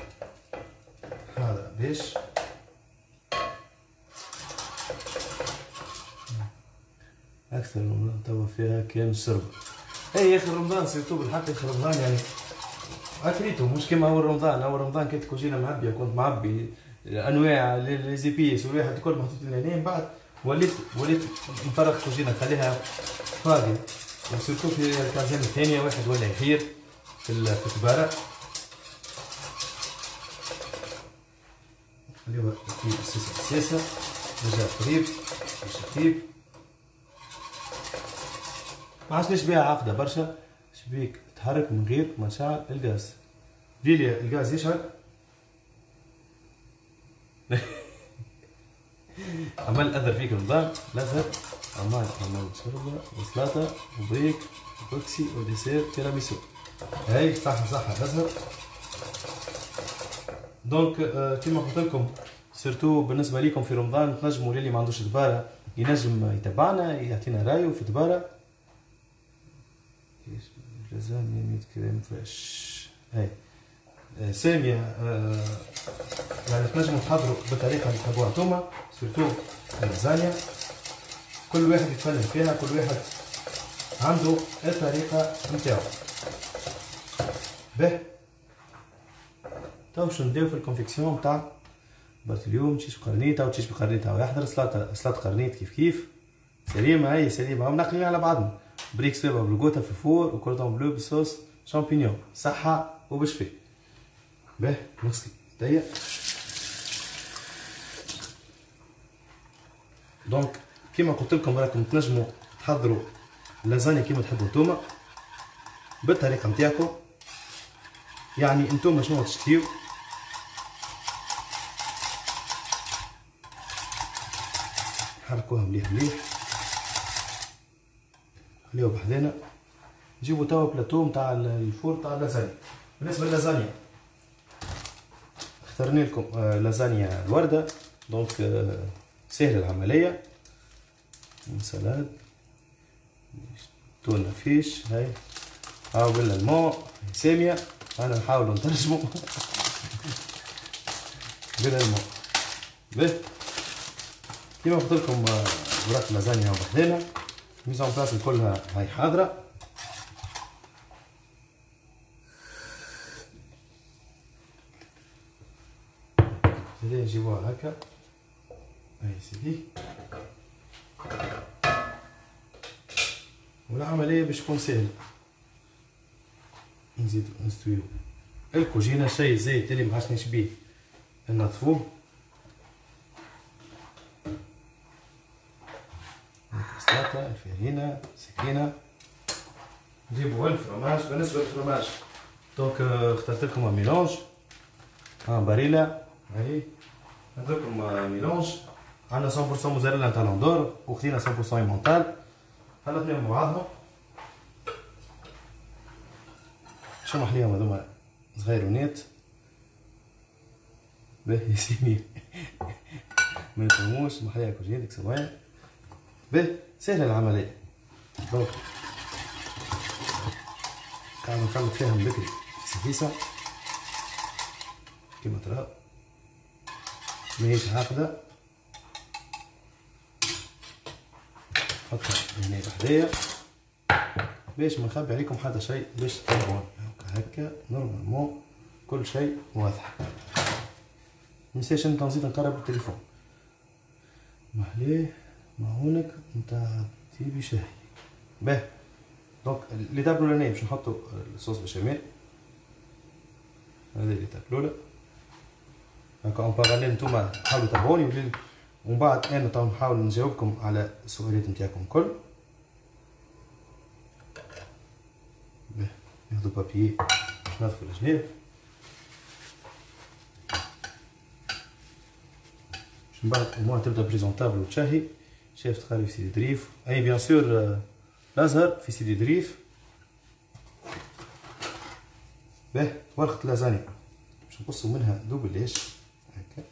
هذا باش اكثر من رمضان توا فيها كان الشرب. اي اخر رمضان سيرتو بالحق اخر رمضان يعني اكليتو مش كيما اول رمضان. اول رمضان كانت الكوجينه معبيه، كنت معبي انواع لي زيبيس والواحد الكل محطوط لهنا. من بعد وليت نفرغ الكوجينه نخليها فاضيه. وسيرتو في الكازان الثانيه واحد ولا يحير في الكبارة. خليوها تطيب سياسة رجع قريب باش تطيب. ما عادش بيها عقدة برشا. شبيك تحرك من غير ما تشعل الغاز. ديلي الغاز يشعل. عمال اثر فيك رمضان الاثر. عمال شوربه وسلطه وبريك وكوكسي وديسير تيراميسو. هاي صح الازهر. دونك كيما قلت لكم سيرتو بالنسبه ليكم في رمضان تنجموا للي ما عندوش دباره ينجم يتبعنا يعطينا رايه في دباره. لازانيا 100 جرام فريش. هاي ساميه يعني تنجموا تحضروا بالطريقه اللي تحبوها انتوما. سيرتو اللازانيا كل واحد يتفنن فيها، كل واحد عنده الطريقه نتاعو. به تو باش نبداو في الكونفيكسيون نتاع برتليوم تشيش بقرنيط او تشيش بقرنيط او يحضر سلطه قرنيط كيف سليمه. هي سليمه منقلين على بعضنا. بريك سويبه بالقوطه في الفور وكوردون بلو بصوص شامبينيون صحه وبشفي. به نغسل يديا. دونك كيما قلت لكم راكم تنجموا تحضروا اللازانيا كيما تحبوا نتوما بالطريقه نتاعكم. يعني انتوما شنو تشتيو حركوها مليح خليوها بحذانا. نجيبو توا بلاتو نتاع الفور تاع اللازانيا. بالنسبه للازانيا اخترنا لكم لازانيا الورده. دونك سهله العمليه. سلاد تونه فيش. هاي هاو قلنا الماء ساميه. انا نحاولوا نترجموا قلنا الماء. به كيما قلت لكم وراك لازانيا وحدينا ميزون بلاس كلها هاي حاضره. هذه نجيبوها هكا. هاي سيدي والعمليه باش تكون سهله. نزيدو نستويو الكوجينه. شي زيت اللي ما عادش بيه ننظفوه. السلطه الفرينه سكينه. نجيبو الفرماج. بالنسبه للفرماج دونك اخترت لكم ميلونج باريلا. هاي ندير لكم ميلونج. عندنا 100% موزاريلا نتاع لاندور وخدينا 100% ايمونتال. خلطناهم مع بعضهم. شو محليهم هذوما صغيرونات. باهي يا سيدي ما يفهموش محليها كوجين ديك سوايع. باهي سهله العمليه. دونك قاعد نخلط فيها من بكري سفيسه كيما ترى ماهيش عاقده. نحطها هنا بحدايا باش ما نخبي عليكم حتى شيء باش تتابعون. هكا نورمالمون كل شيء واضح. منساش انت نزيد نقرب التليفون. محليه معونك نتاع تيبي شاي. باهي دونك ليتاب الاولانيه باش نحطو الصوص بشاميل. هذه ليتاب الاولى. هكا اون باراليل نتوما حاولوا تابعوني ومن بعد انا تو نحاول نجاوبكم على السؤالات نتاعكم الكل. ناخذ بابيي نظفوا الجناب باش من بعد المهم تبدا بريزونطابل وتشهي. شايف تقري في سيدي دريف اي بيان سور الازهر في سيدي دريف. باه ورقة لازانيا باش نقصوا منها دوبلاش هكا.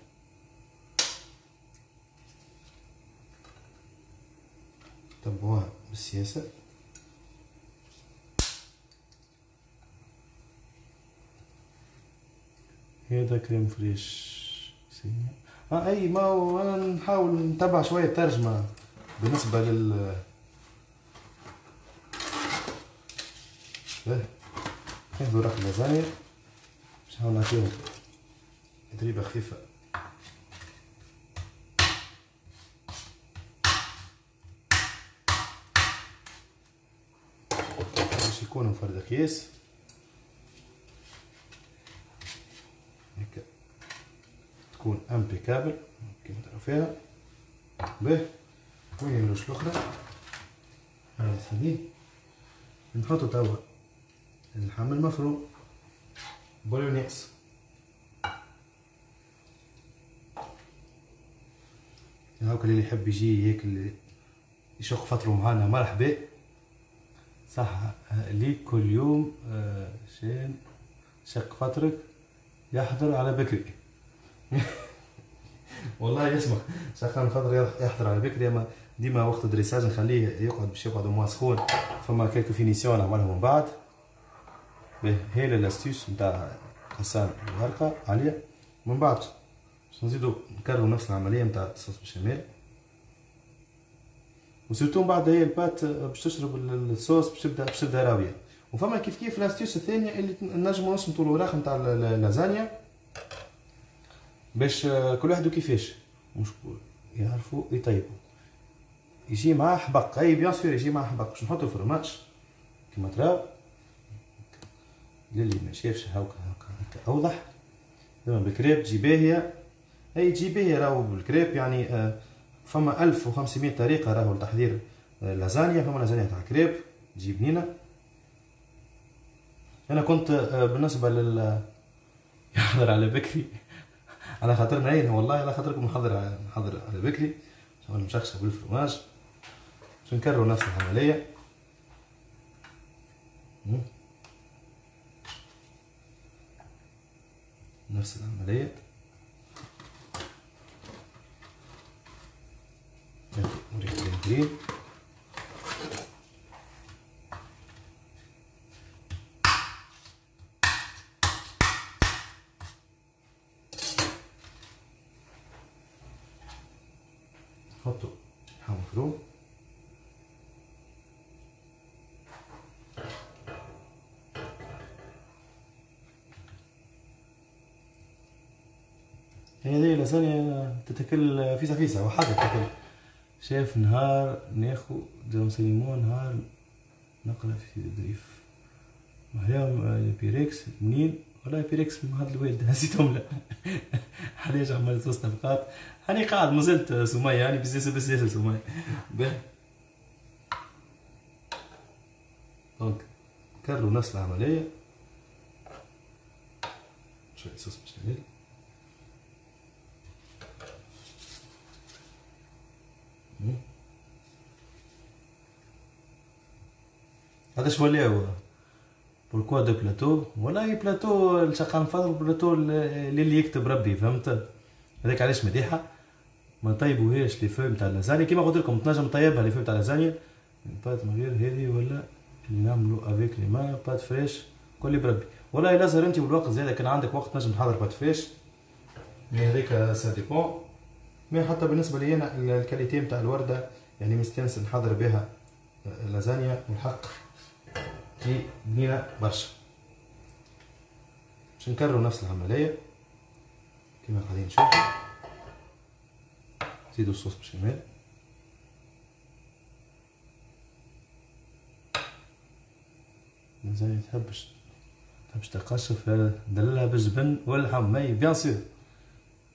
تبعوها بالسياسة. هذا كريم فريش اي ما هو انا نحاول نتبع شويه الترجمه بالنسبه لل ناخذ ورق اللازانيا باش نحاول نعطيهم تدريبه خفيفه. باش يكونوا فرد قياس هكا تكون امبيكابل كيما تراو فيها. باهي وين الوش الاخرى هاي هذه نحطو توا اللحم المفروم بولونيز. هاكا اللي يحب يجي ياكل يشق فطرو معانا مرحبا. صح ليك كل يوم شين شق فطرك يحضر على بكري. والله يسمع شقان فطر يحضر على بكري. اما ديما وقت الدريساج نخليه يقعد باش يقعد موا سخون. فما كيلكو فينيسيون نعملهم من بعد. هي لاستيس نتاع قسام الورقه عليا. من بعد باش نزيدو نكررو نفس العمليه نتاع الصوص بالشمال. وسيرتو من بعد هي البات باش تشرب الصوص باش تبدا راويه. وفما كيف لاستيس الثانيه اللي نجمو نصمتو الوراق نتاع اللازانيا باش كل واحد كيفاش مش يعرفوا يطيبوا. يجي معاه حبق اي بيان سور يجي معاه حبق باش نحطو الفرماج كيما تراو للي ما شافش هاكا اوضح. ديما بالكريب تجي باهيه اي تجي باهيه راهو بالكريب يعني فما 1500 طريقه راهو لتحضير لازانيا. فما لازانيا تاع كريب تجي بنينه. انا كنت بالنسبه يحضر على بكري على خاطرنا اين والله على خاطركم نحضر على بكري عشان نمشخشخ بالفرماج باش نكرروا نفس العمليه. نفس العمليه نوريك التمرين. نحطو لحم مفروم هذه لازانيا تتكل فيسا وحاجة تتكل. شايف نهار ناخو دون سليمون نهار نقرا في دريف اليوم بيريكس منين والله بيريكس من هاد الوالد نسيتهم لا علاش عملت وسط نقاط. هاني قاعد مازلت سمية يعني بزاف سمية. باهي دونك كرروا نفس العملية. شوية صوص بشاميل هذا شو ولاو بوركوا دو بلاتو. والله بلاتو الشقان فضل بلاتو اللي يكتب ربي فهمت. هذاك علاش مديحه ما طيبوهاش لي فو نتاع اللازانيا كيما قلت لكم تنجم طيبها لي فو نتاع اللازانيا بات من غير هذه ولا اللي نعملو افيك لي مان بات فريش كل بربي. والله لازم انت والوقت زياده كان عندك وقت نجم تحضر بات فريش هذيك سا ديبون. مي حتى بالنسبه لي انا الكاليتي نتاع الورده يعني مستانس نحضر بها اللازانيا والحق تجي بنينه برشا. باش نكرروا نفس العمليه كيما قاعدين نشوفوا. زيدوا الصوص بشمال اللازانيا تحبش تقشف دللها بالجبن واللحم مي بيان سور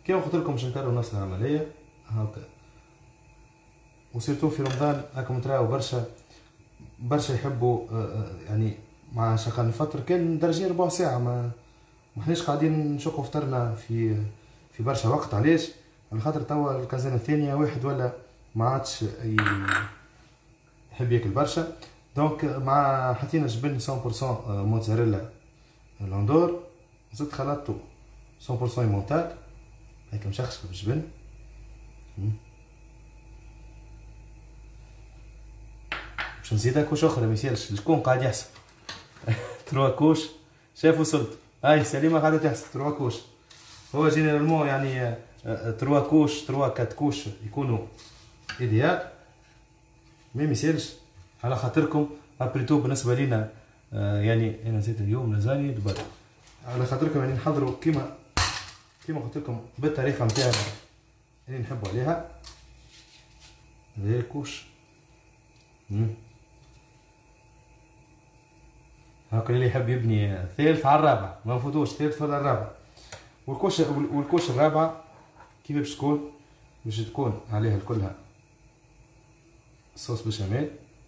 كيما قلت لكم باش نكرروا نفس العمليه هاكا. وسيرتو في رمضان راكم تراو برشا يحبوا يعني مع شغال الفطر كان درجين ربع ساعه، ما حناش قاعدين نشقوا فطرنا في برشا وقت. علاش؟ على خاطر توا الكازانه الثانيه واحد ولا ما عادش يحب ياكل برشا. دونك مع حطينا جبن 100% موتزاريلا لاندور، زدت خلطته 100% مونتال هيك مشخشخ بالجبن. باش نزيدها كوش اخرى ما يسالش شكون قاعد يحسب. 3 كوش شاف وصلت. هاي سليمه قاعده تحسب 3 كوش. هو جينيرالمون يعني 3 كوش 3 4 كوش يكونوا ايديال، ما يسالش على خاطركم. ابريتو بالنسبه لينا يعني انا نسيت اليوم لازاني دبل على خاطركم، يعني نحضروا كيما قلت لكم بالطريقه نتاعنا اللي نحبوا عليها. هذا الكوش هاكا اللي يحب يبني ثالث على الرابع ما نفوتوش ثالث ولا الرابع. والكوش الرابعه كيف باش تكون؟ باش تكون عليها كلها صوص بشاميل،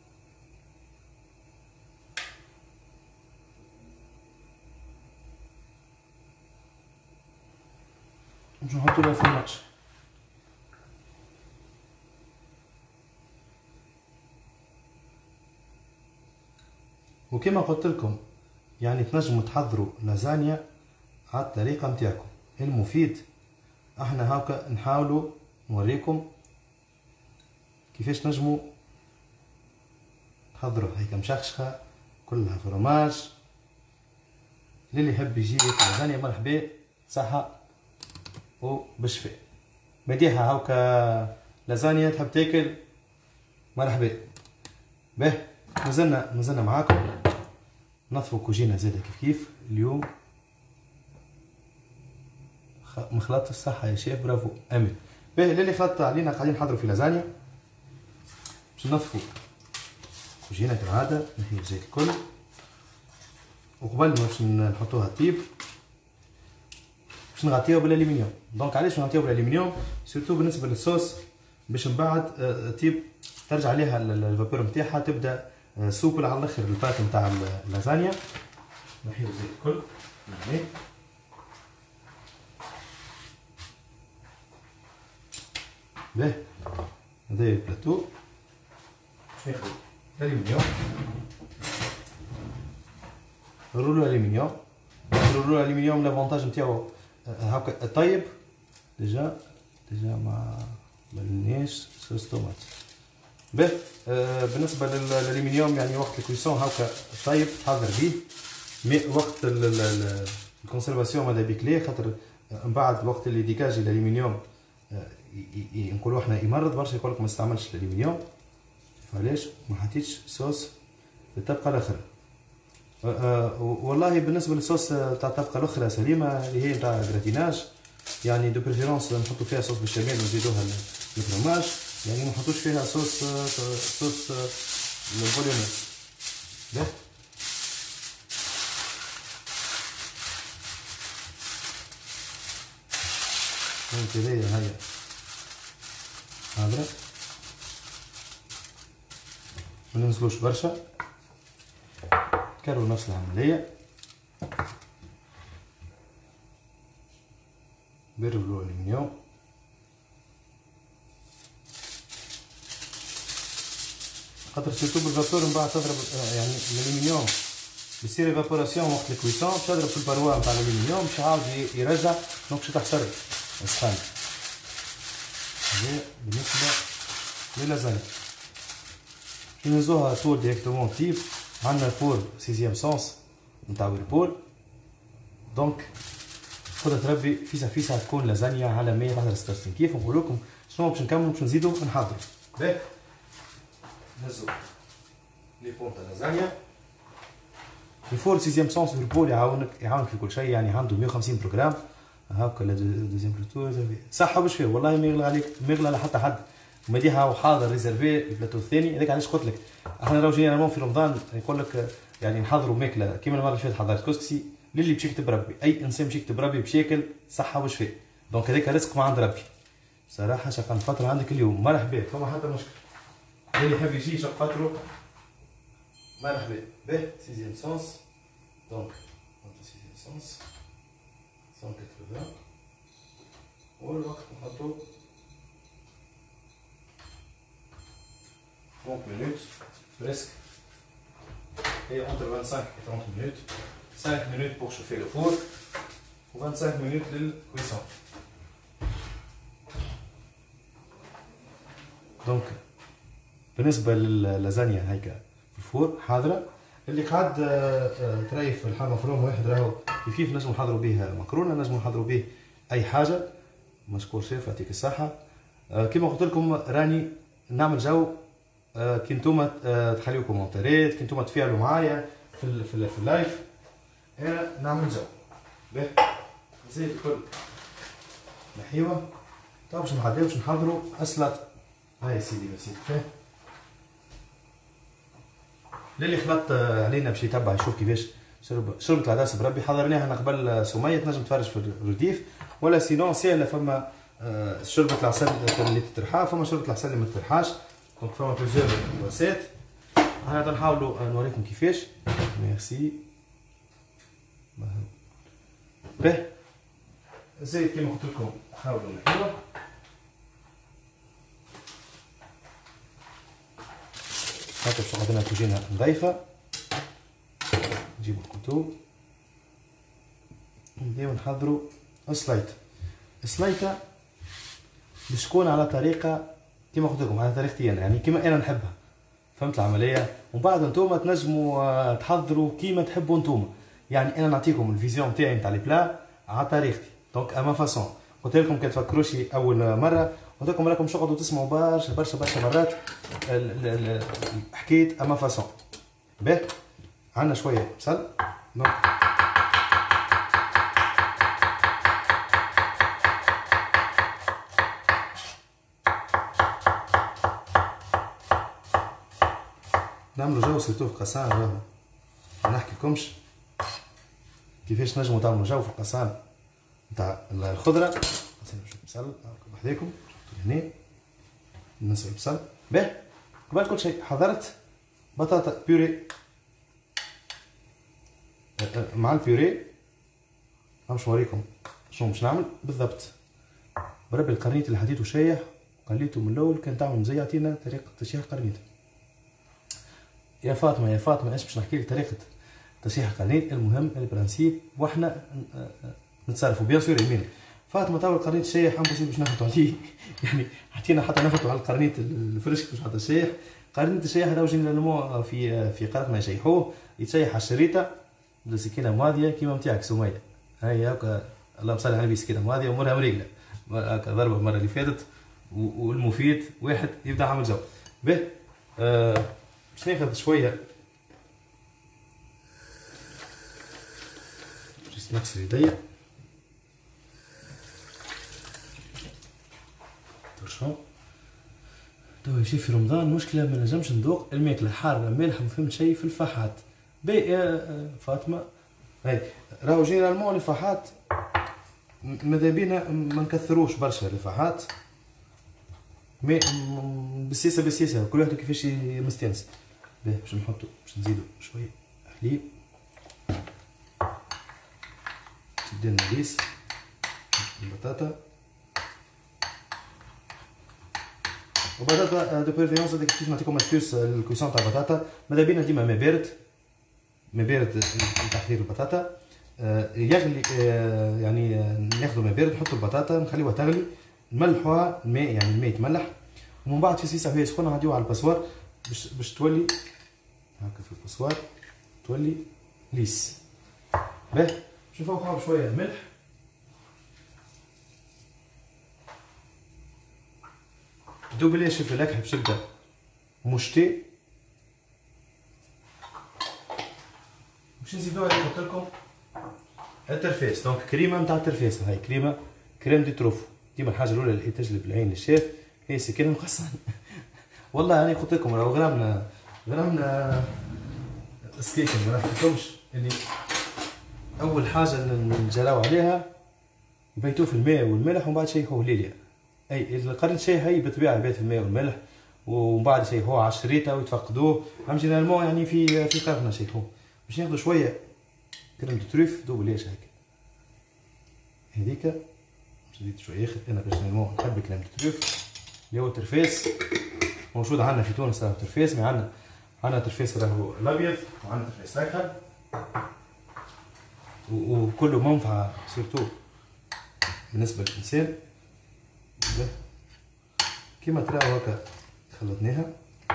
باش نحطو لها فرماج. وكما قلت لكم يعني تنجموا تحضروا لازانيا على الطريقه نتاعكم المفيد. احنا هاكا نحاولوا نوريكم كيفاش تنجموا تحضروا هيك مشخشخه كلها فرماج. للي يحب يجي ياكل لازانيا مرحبا، صحه وبالشفاء. مديحه هاكا لازانيا تحب تاكل مرحبا. باهي مازلنا معاكم نظفوا كوجينا زاده كيف اليوم. مخلط الصحة يا شيف، برافو امين. باهي للي خلط علينا قاعدين نحضروا في لازانيا باش نظفوا كوجينا كالعادة، نحيو الزيت الكل. وقبل ما باش نحطوها طيب باش نغطيوها بالالومنيوم. دونك علاش نغطيوها بالالومنيوم؟ سورتو بالنسبة للصوص باش من بعد طيب ترجع عليها الفابور نتاعها تبدا سوبل على الاخر الباك نتاع اللازانيا. نحيو الزيت الكل هنا. باهي هذايا البلاتو باش ناخذ الالومنيوم، رولو الالومنيوم. رولو الالومنيوم لافونتاج نتاعو هاكا طيب ديجا ما بلناش صوص طوماط. باهي بالنسبه للالومنيوم يعني وقت الكويسون هاكا طيب تحضر بيه، مي وقت الكونسيرفاسيون ماذا بيك ليه، خاطر من بعد وقت اللي ديكاجي الالومنيوم نقولوا احنا يمرض برشا، يقول لك ما استعملش الالومنيوم. علاش ما حطيتش صوص الطبقه الاخرى؟ والله بالنسبه للصوص تاع الطبقه الاخرى سليمه اللي هي تاع جراتيناج، يعني دو بريفيرونس نحطوا فيها صوص بالشمال ونزيدوها الفرماج، يعني ما نحطوش فيها صوص البوليونيز. ده هكذايا هيا حاضرة، ما ننزلوش برشا، كرروا نفس العملية. برفلو الالومنيوم خاطر سيرتو بالفابور من بعد تضرب يعني الالومنيوم يصير ايفابوراسيون وقت الكويسون باش تضرب في البروا نتاع الالومنيوم باش يعاود يرجع، دونك باش تحصر السخان. هذا بالنسبة للازانيا ننزوها طول ديريكتومون طيب. عندنا الفور سيزيام سونس نتاع ويربول، دونك خذها تربي فيسا تكون لازانيا على 161. كيف نقول لكم شنو باش نكملوا باش نزيدوا نحضروا. باهي نهزوا لي بون تاع لازانيا. الفور سيزيام سونس ويربول يعاونك في كل شيء، يعني عنده 150 بروغرام هاكا. لا دوزيام بلاتو صحه باش فيه والله ما يغلى عليك، ما يغلى على حتى حد. مديحه وحاضر ريزيرفي البلاتو الثاني. هذاك علاش قلت لك احنا راهو جينا في رمضان يقول لك يعني نحضروا ماكله كيما المره اللي فاتت حضرت كسكسي للي باش يكتب ربي. اي انسان باش يكتب ربي باش ياكل صحه باش فيه. دونك هذاك رزق ما عند ربي صراحه. شقا نفطر عندك اليوم مرحبا بك، فما حتى مشكل. اللي يحب يجي شق فطرو مرحبا به. سيزيام سونس دونك سيزيام سونس 180 والوقت نحطو 30 minutes presque et entre 25 et 30 minutes. 5 minutes pour chauffer le four و 25 minutes للكويسون. دونك بالنسبه للازانيا هيك في الفور حاضره. اللي قاعد تريف الحار مفروم واحد راهو كيف نجمو نحضروا به مكرونه، نجمو نحضروا به اي حاجه. مشكور شيف يعطيك الصحه. كما قلت لكم راني نعمل جو كي نتوما تخليو كومونتيرات، كي نتوما تفاعلوا معايا في اللايف، انا نعمل جو. باهي زيت الكل نحيوه. تو باش نحضروا السلطه. هاي سيدي سيدي فيه للي خلط علينا باش يتبع يشوف كيفاش شربت العدس بربي. حضرناها انا قبل سميه، تنجم تفرج في الرديف ولا سينون سهله. فما شربة العسل اللي تترحى، فما شربة العسل اللي ما تترحاش. دونك فما بليزيور وسات. هذا نحاولوا نوريكم كيفاش. ميرسي. باهي زيت كيما قلت لكم حاولوا نحيوه. هاكا باش عندنا كوجينه نظيفه. نجيبو الكتب نبداو نحضروا السلايطه. السلايطه باش تكون على طريقه كيما قلت لكم، على طريقتي انا، يعني كيما انا نحبها. فهمت العمليه؟ ومن بعد نتوما تنجموا تحضروا كيما تحبوا نتوما. يعني انا نعطيكم الفيزيون تاعي نتاع لي بلا على طريقتي. دونك اما فاسون قلت لكم كي تفكروش اول مره، قلت لكم راكم تقعدوا تسمعوا برشا مرات حكيت اما فاسون. باهي عندنا شويه بصل. نعملوا جو سيرتو في قسان. راهو ما نحكيلكمش كيفاش نجموا تعملوا جو في القسان نتاع الخضره. نشوف بصل بحذاكم هنا ننسى البصل. باهي قبل كل شيء حضرت بطاطا بيوري مع البيوري. باش نوريكم شنو باش نعمل بالضبط. بربي القرنيط اللي حطيته شايح قليته من الاول كان طعمه مزيان. يعطينا طريقه تشيح القرنيط. يا فاطمه ايش باش نحكي لك طريقه تشيح القرنيط. المهم البرانسيب واحنا نتصرفوا بيان سور يمين. فاطمه تو القرنيط شايح امبوسيبل باش نفطوا عليه. يعني حطينا حتى نفطوا على القرنيط الفريش باش حتى شايح. قرنيط الشايح هذا جينيرالمون في قرقنا يشيحوه، يتشيح على الشريطه بسكينه ماضيه كيما نتاعك سميه. هاي هاكا اللهم صل على النبي، سكينه ماضيه وامورها مريقله هاكا ضربه المره اللي فاتت. والمفيد واحد يبدا عامل جو. به باش ناخذ شويه باش نغسل يديا. شو توا يجي في رمضان مشكله ما نجمش نذوق الماكله حاره مالحه ما فهمت شيء في الفحات. باهي يا فاطمه هاي راهو جينيرالمون الفحات ماذا بينا ما نكثروش برشا الفحات. مي بالسياسه كل واحد كيفاش مستانس. باهي باش نحطو باش نزيدو شويه حليب. شدينا ليس البطاطا وبطاطا دو بريفيرونس. هذاك كيف نعطيكم استيوس الكويسون تاع البطاطا. ماذا بينا ديما ما بارد لتحضير البطاطا. يغلي يعني ناخذوا ما بارد نحطوا البطاطا نخليوها تغلي نملحوها الماء، يعني الماء يتملح. ومن بعد في سيسه وهي سخونه نعديوها على الباسوار باش تولي هكا في الباسوار تولي ليس. باهي باش نفوقوها بشويه ملح. دوبلي شوف النكهه باش تبدا مشتي. باش نزيدوها اللي قلت لكم الترفاس. دونك كريمه نتاع الترفاس. هاي كريم دي تروفو. ديما الحاجه الاولى اللي تجلب العين للشاف هي سكينه مقصن. والله انا قلت لكم راهو غرامنا سكيكن ما نحكيلكمش اللي اول حاجه نجراو عليها يبيتوه في الماء والملح ومن بعد شيخوه ليليا. اي القرن شاي هي بالطبيعه يبات في الماء والملح ومن بعد شيخوه على الشريطه ويتفقدوه. عم جينيرالمون يعني في قرن شيخوه باش ناخذ شويه كريم دو تروف دوب ليش هكا هذيك. باش نزيد شويه اخر. انا بيرسونيلمون نحب كريم دو تروف اللي هو الترفاس موجود عندنا في تونس. راهو ترفاس مي عندنا ترفاس راهو الابيض وعندنا ترفاس الاكحل وكله منفعه سورتو بالنسبه للانسان. كيما تراو هكا خلطناها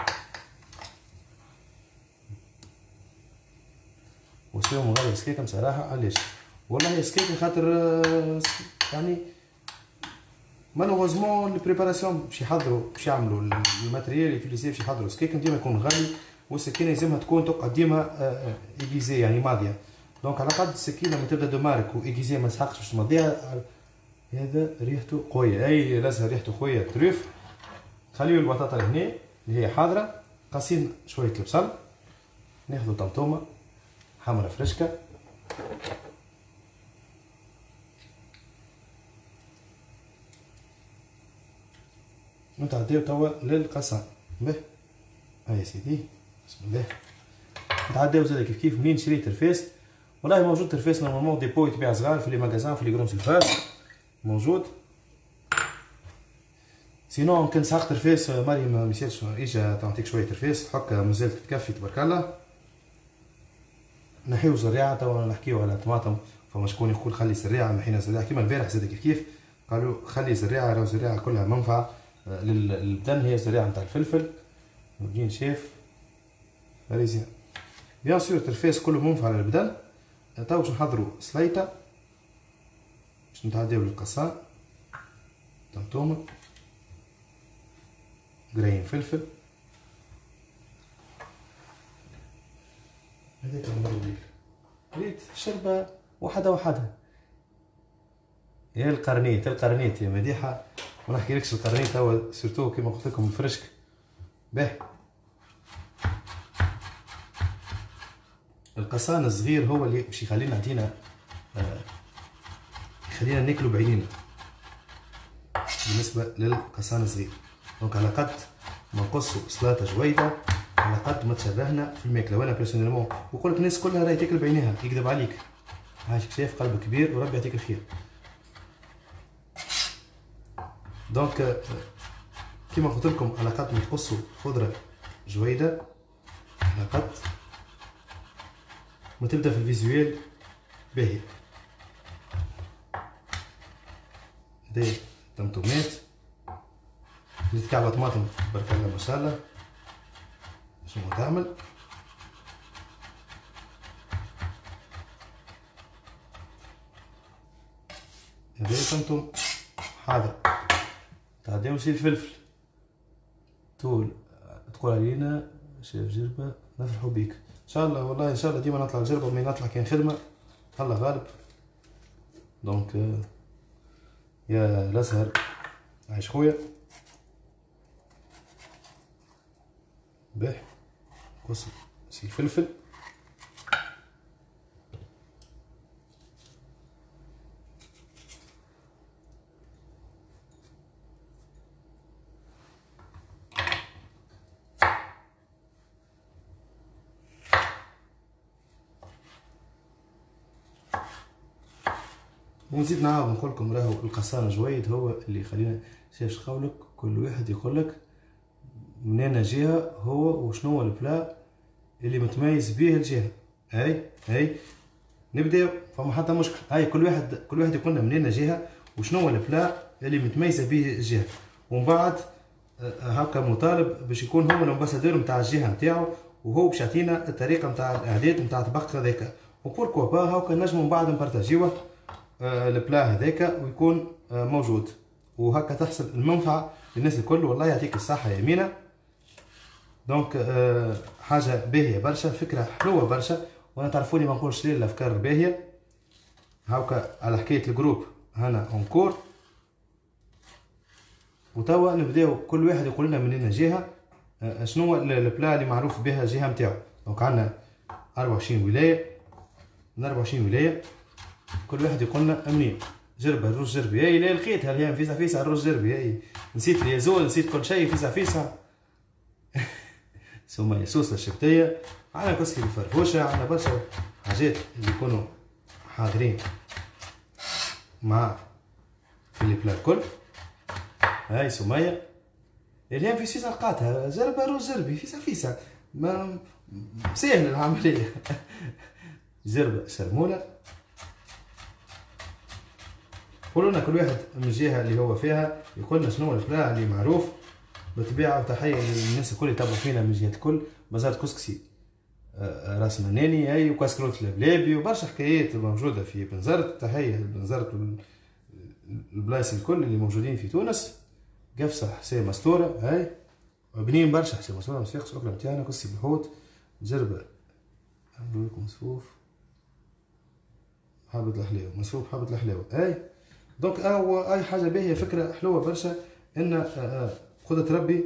وسيوم غالي سكيكه بصراحه. علاش؟ والله سكيكه خاطر يعني مالوغوزمون البريباراسيون باش يحضروا باش يعملوا الماتريال يوتيليزي باش يحضروا سكيكه ديما يكون غالي والسكينه لازمها تكون تقعد ديما ايغيزي يعني ماضيه. دونك على قد السكينه ما تبدا دو مارك وايغيزي ما تسحقش باش تمضيها. هذا ريحته قويه. اي لازم ريحته قويه تروف. خليو البطاطا لهنا اللي هي حاضره. قاصين شويه البصل. ناخذ طمطومه حمرا فرشكه نتعداو توا للقصان. به هيا سيدي بسم الله. نتعداو زاد كيف منين شريت ترفاس. والله موجود ترفاس نورمالمون ديبو يتباع صغار في لي ماغازان في لي غرون سيرفاس موجود. سينون كان سحق ترفاس مريم ما مشيتش اجا تعطيك شويه ترفاس هكا مازالت تكفي تبارك الله. نحيو زريعه توا نحكيو على طماطم. فما شكون يقول خلي زريعه نحينا زريعه كيما البارح زاد كيف قالوا خلي زريعه. راهو زريعه كلها منفعه للبدن. هي زريعه نتاع الفلفل نجي شاف فريزيان بيان سور ترفاس كله منفعه للبدن. تو باش نحضروا سليطه باش نتعداو للقصان. طمطومه قراين فلفل هذاك المرة ريت شربة وحدها. يا القرنيت يا مديحة ما نحكيلكش القرنيت توا سيرتو كيما قلت لكم الفرشك. باهي القصان الصغير هو اللي باش يخلينا عندنا يخلينا ناكلو بعينينا بالنسبة للقصان الصغير. دونك على قد ما نقصوا سلاطة جويدة على قد ما تشبهنا في الماكلة. وانا بيرسونيلمون ويقولك الناس كلها راهي تاكل بعينيها يكذب عليك. عايشك شايف قلبك كبير وربي يعطيك الخير. دونك كيما قلت لكم على قد ما تقصوا خضرة جويدة على قد ما تبدا في الفيزوال باهي. هذايا طماطمات زيد كعبة طماطم تبارك الله ما شاء الله. شنو تعمل هذايا طماطم حاضر. تعداو شي الفلفل تقول علينا شاف جربة نفرحوا بيك ان شاء الله. والله ان شاء الله ديما نطلع جربة وما نطلع كان خدمة الله غالب. دونك يا الازهر عايش خويا. باهي قص سي الفلفل ونزيد نعاود نقول لكم راهو القصان جويد هو اللي يخلينا. شايف قولك كل واحد يقول لك من اين جهه هو وشنو هو البلا اللي متميز به الجهه. هاي نبداو فما حتى مشكل. هاي كل واحد يقول لنا من اين جهه وشنو هو البلا اللي متميزه به الجهه. ومن بعد هكا مطالب باش يكون هو الامباسادور نتاع الجهه نتاعو وهو باش يعطينا الطريقه نتاع الاعداد نتاع الطبق هذاك. وبوركوا با هاكا نجمو من بعد نبارطاجيوه البلا هذاك ويكون موجود وهكا تحصل المنفعه للناس الكل. والله يعطيك الصحه يا مينا. دونك حاجه باهيه برشا فكره حلوه برشا. وانا تعرفوني ما نقولش ليه الافكار باهيه. هاكا على حكايه الجروب هنا اونكور. وتوا نبداو كل واحد يقول لنا من اين جهه شنو هو البلا اللي معروف بها الجهه نتاعو. دونك عندنا 24 ولايه من 24 ولايه كل واحد يقول لنا منين. جربة الرز جربي، اي لا لقيتها اليوم فيسع فيسع الرز جربي، اي نسيت اليازول نسيت كل شيء فيسع فيسع. سمية سوسة الشبتية، عندنا كسكي بالفرفوشة، عندنا برشا حاجات اللي يكونوا حاضرين مع في البلا الكل. هاي سمية اليوم في فيسع لقاتها جربة الرز جربي فيسع فيسع، ما سهل العملية. جربة شرمولة، قولوا كل واحد من الجهة اللي هو فيها يقول لنا شنو البلا اللي معروف بالطبيعة. وتحية للناس الكل يتابعوا فينا من جهة الكل. بازار كسكسي راس مناني اي وكاسكروت لبلابي وبرشا حكايات موجودة في بنزرت. تحية لبنزرت البلايص الكل اللي موجودين في تونس. قفصة حسين مستورة هاي بنين برشا حسين مستورة مسفيقش أكلة متاعنا كسي بالحوت. جربة نعملو لكم مصفوف حبة الحلاوة، مصفوف حبة الحلاوة هاي. دونك اي حاجه باهيه فكره حلوه برشا ان قدرة ربي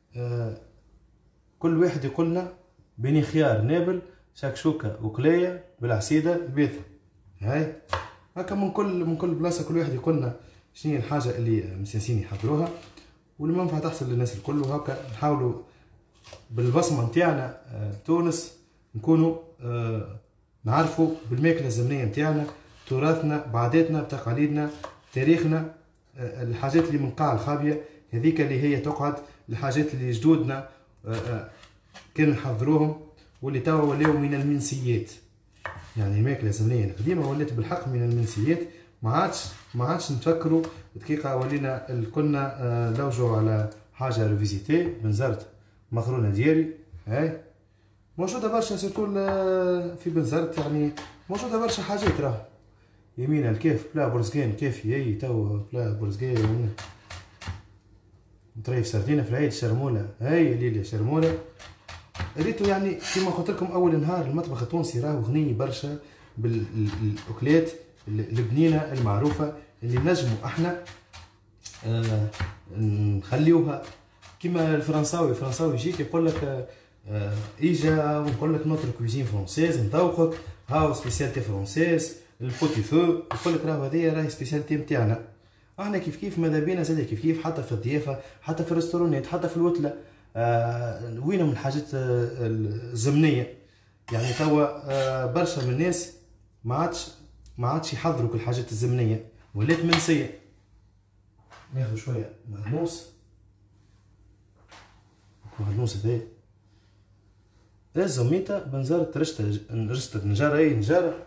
كل واحد يقولنا بين خيار نابل شكشوكه وقلايه بالعسيده البيضة هاي. هكا من كل بلاصه كل واحد يقولنا شنو هي الحاجه اللي مسياسين يحضروها والمنفعه تحصل للناس الكل. وهكا نحاولوا بالبصمه نتاعنا تونس نكونوا نعرفوا بالماكله الزمنيه نتاعنا، تراثنا بعاداتنا بتقاليدنا تاريخنا، الحاجات اللي من قاع الخابيه هذيك اللي هي تقعد، الحاجات اللي جدودنا كانوا يحضروهم واللي توا ولاو من المنسيات. يعني الماكله الزمنيه القديمه ولات بالحق من المنسيات، ما عادش نفكروا دقيقه. ولينا كنا لوجوا على حاجه ريفيزيتي بنزرت مقرونه ديالي هاي موجوده برشا سيرتو في بنزرت، يعني موجوده برشا حاجات راهو يمينا الكيف بلا برزقان كافي اي تو بلا برزقان طريف سردينه في العيد شرموله هاي ليلة شرموله. ريتو يعني كيما قلت لكم اول نهار المطبخ التونسي راهو غني برشا بالاكلات البنينه المعروفه اللي نجموا احنا نخليوها كيما الفرنساوي يجيك يقول لك اجا ونقول لك نوتر كوزين فرونسيز نذوقك هاو سبيسيالتي فرونسيز البوتي فو، يقول لك راهو هذيا راهي سبيسيالتي نتاعنا احنا كيف ماذا بينا زاد كيف حتى في الضيافه حتى في الريستورونات حتى في الوتله وينهم الحاجات الزمنيه. يعني توا برشا من الناس ما عادش يحضروا كل الحاجات الزمنيه ولات منسيه. ناخذ شويه مهنوس هذايا الزميته بنزرت رشتة نجاره اي نجاره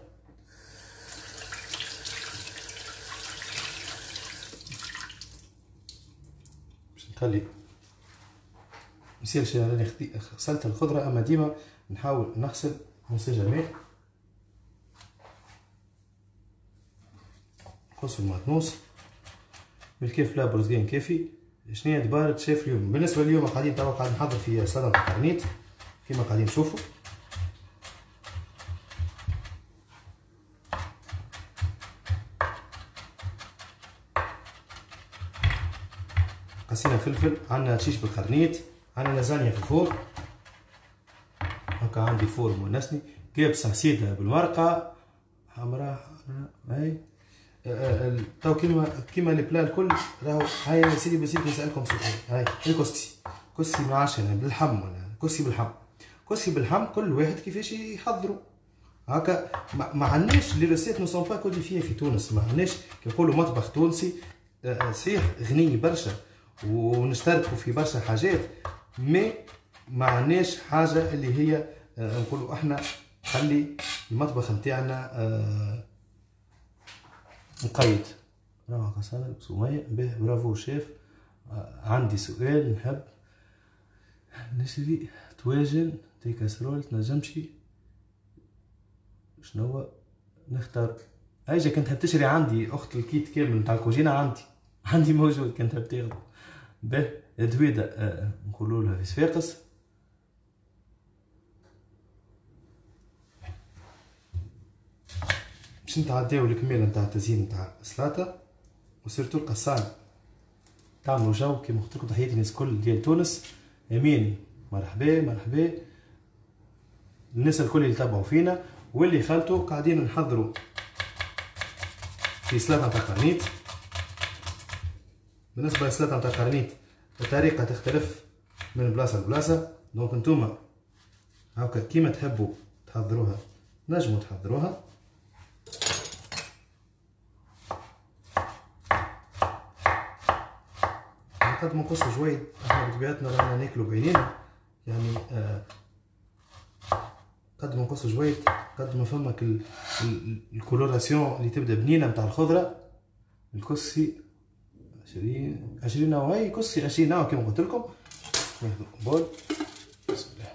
باش نخلي مسيرش. راني غسلت الخضره اما ديما نحاول نغسل اون جامي. قص المهنوس بالكيف لا برزقين كافي. شنيا دبارة شاف اليوم بالنسبه لليوم قاعدين توا قاعد نحضر في سلطه القرنيط كيما قاعدين تشوفوا. قصينا فلفل، عندنا شيش بالقرنيط، عندنا لازانيا في الفور هكا عندي فور مونسني، كبسه حسيده بالمرقه حمراء هاي. تو كيما البلا الكل راهو هاي سيدي بسيط نسالكم سؤال. هاي الكسكسي ما عادش باللحم ولا كسكسي باللحم كل واحد كيفاش يحضروا هكا. ما عندناش لي ريسيت نو سون با كوديفيي في تونس، ما عندناش كيقولوا مطبخ تونسي صحيح غني برشا ونشتركوا في برشا حاجات مي ما عندناش حاجه اللي هي نقولوا احنا خلي المطبخ نتاعنا مقيد. راهو غسالة سمية باهي برافو شيف. عندي سؤال نحب نشري طواجن تي كاسرول تنجمشي شنو نختار؟ ايجا كنت هتشري عندي اخت الكيت كامل نتاع الكوجينة عندي موجود كنت هتاخدو. باهي دويدة نقولوا لها في صفاقس. باش نتعداو الكمالة نتاع التزيين نتاع السلاطة وسيرتو القصان تعملوا جو كيما قلت لكم. تحياتي الناس الكل ديال تونس. امين مرحبا الناس الكل اللي تابعوا فينا واللي خالتوا قاعدين نحضروا في سلطه نتاع قرنيط. بالنسبه للسلطه نتاع قرنيط الطريقه تختلف من بلاصه لبلاصه، دونك نتوما هاكا كيما تحبوا تحضروها نجموا تحضروها. قد ما نقصوا جويد احنا بطبيعتنا رانا ناكلوا بعينينا، يعني قد ما نقصوا جويد قد ما فمك الكولوراسيون اللي تبدا بنينه نتاع الخضره. الكسكسي 20 نوع، هاي كسكسي 20 نوع كيما قلت لكم. ناخذ بول، بسم الله.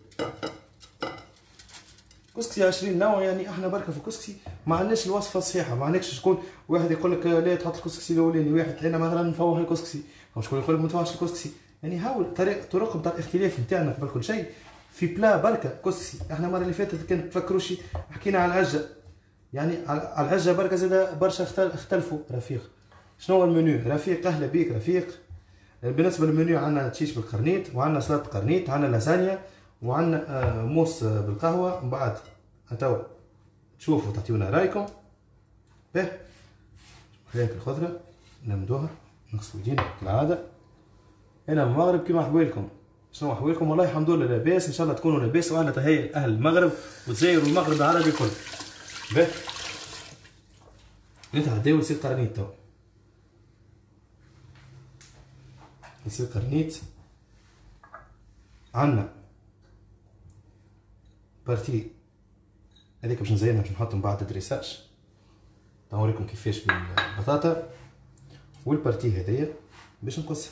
كسكسي 20 نوع، يعني احنا بركه في الكسكسي ما عندناش الوصفه الصحيحه، ما عندكش شكون واحد يقول لك لا تحط الكسكسي الاولاني، واحد انا مثلا نفوح الكسكسي، او شكون يقول لك ما تفوحش الكسكسي. يعني هاول طرق نتاع الاختلاف نتاعنا قبل كل شيء في بلا بركه كسكسي. احنا المره اللي فاتت كان تفكروش حكينا على العجه، يعني على العجه بركه زاد برشا اختلفوا. رفيق شنو هو المنيو؟ رفيق اهلا بيك رفيق. بالنسبه للمنيو عندنا تشيش بالقرنيط، وعندنا سلطه قرنيط، وعندنا لازانيا، وعندنا موس بالقهوه. من بعد هتو تشوفوا تعطيونا رايكم. به خليك الخضره نمدوها نغسلوا يدينا كالعاده. هنا المغرب كيما احوالكم؟ شنو احوالكم؟ والله الحمد لله لاباس، ان شاء الله تكونوا لاباس، واهلا تهيئ اهل المغرب وتزايروا المغرب العربي كله. به نتعداو يصير قرنيط تو، يصير قرنيط. عندنا بارتي هذيك باش نزينها، باش نحط من بعد دريساج نوريكم كيفاش بالبطاطا، والبارتي هذيا باش نقصها.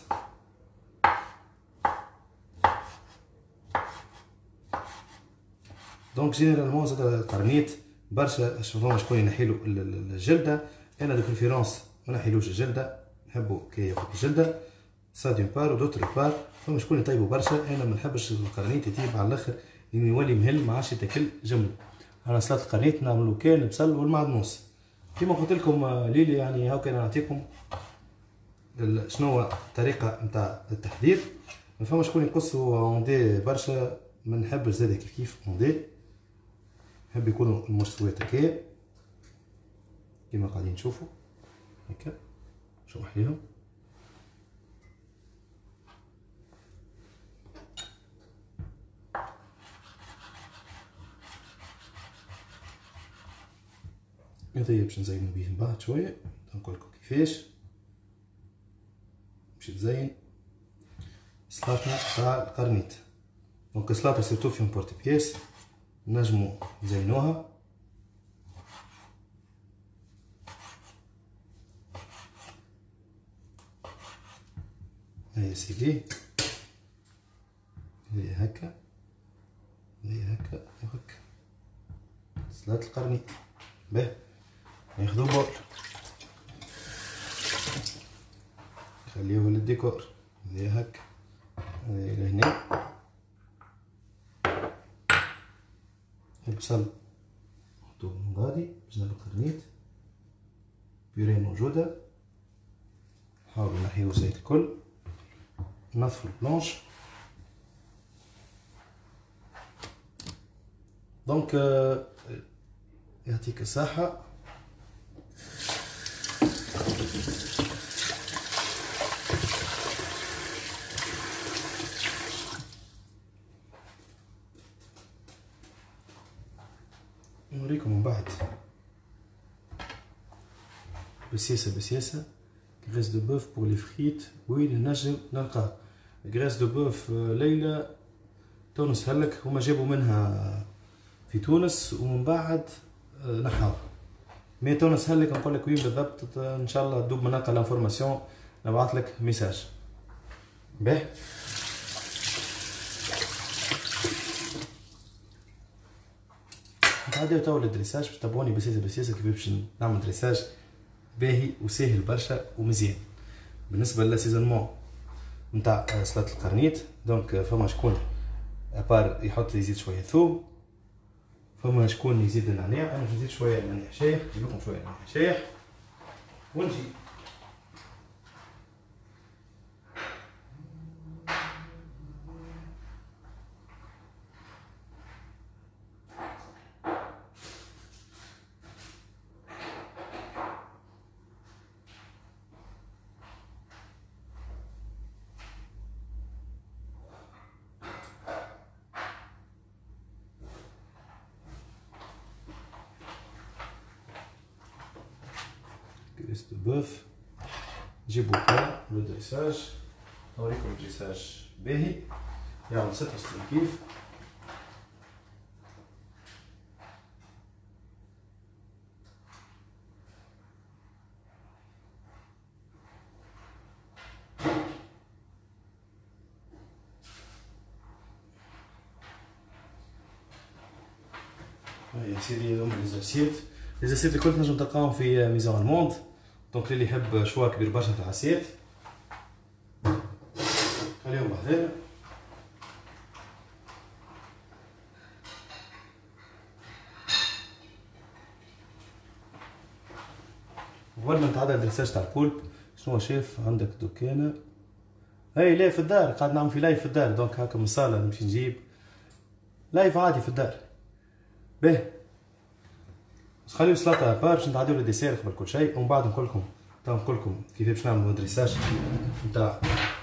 دونك جينيرالمون زاد القرنيط برشا فما شكون ينحيلو الجلده، انا دو بريفيرونس ما نحيلوش الجلده، نحبو كي ياخذ الجلده سا دون بار ودوتر بار. فما شكون يطيبو برشا، انا ما نحبش القرنيط يطيب على الاخر يولي مهل ما عادش يتاكل جمله. انا سلطه القرنيط نعملو كان البصل والمعدنوس كيما قلت لكم ليلي. يعني هاكا نعطيكم شنو هو الطريقه نتاع التحضير. ما فما شكون يقصوا اوندي برشا، ما نحبش زاد كيف اوندي، نحب يكونوا المستويات هكايا كيما قاعدين تشوفوا هكا. نشوح ليهم هذايا باش نزينو بيه من بعد شويه، نقولكم كيفاش باش تزين سلطه تاع القرنيط. دونك سلطه سيرتو في بورت بياس نجمو نزينوها. هيا سيدي، هيا هكا، هيا هكا وهكا سلطه القرنيط. باهي ناخدو بول نخليوه للديكور. هيا هكا، هيا لهنا البصل نحطوه من غادي جنب القرنيط، بيوريه موجوده، نحاولو نحيو الزيت الكل، ننظفو البلونش. دونك يعطيك الصحة. نوريكم من بعد بسياسة بسياسة غريس دو بوف بور لي فريت وين نجم نلقاه. غريس دو بوف ليلى تونس هلك هما جابوا منها في تونس ومن بعد نحاو مي تونس هلك نقول لك وين بالضبط ان شاء الله دوب ما نلقى لانفورماسيون نبعث لك ميساج. باهي نتعداو توا للدريساج باش تابعوني بسياسة بسياسة كيف باش نعمل دريساج باهي وساهل برشا ومزيان. بالنسبة للاسيزونمون نتاع سلطة القرنيط دونك فما شكون ابار يحط يزيد شوية ثوم، فما شكون يزيد النعناع، انا باش نزيد شوية نعناع شايح، نجيب لكم شوية نعناع شايح ونجي كويس دو بوف. نجيبو كا لو دريساج، نوريكم الدريساج باهي يعمل 66 كيف. هاي سيدي هذوما ليزاسيت الكل تنجم تلقاهم في ميزون الموند. دونك اللي يحب شوا كبير برشا تاع اسيت خليهم بحذانا. قبل ما نتعدى الدريساج تاع البولب، شنو شايف عندك دكانه؟ اي لا في الدار، قاعد نعمل في لايف في الدار. دونك هاكا من الصاله نمشي نجيب لايف عادي في الدار. باهي بس خليو سلطه بار باش نتعداو للديسير قبل كل شيء، ومن بعد نقولكم كيف باش نعملوا الدريساج نتاع.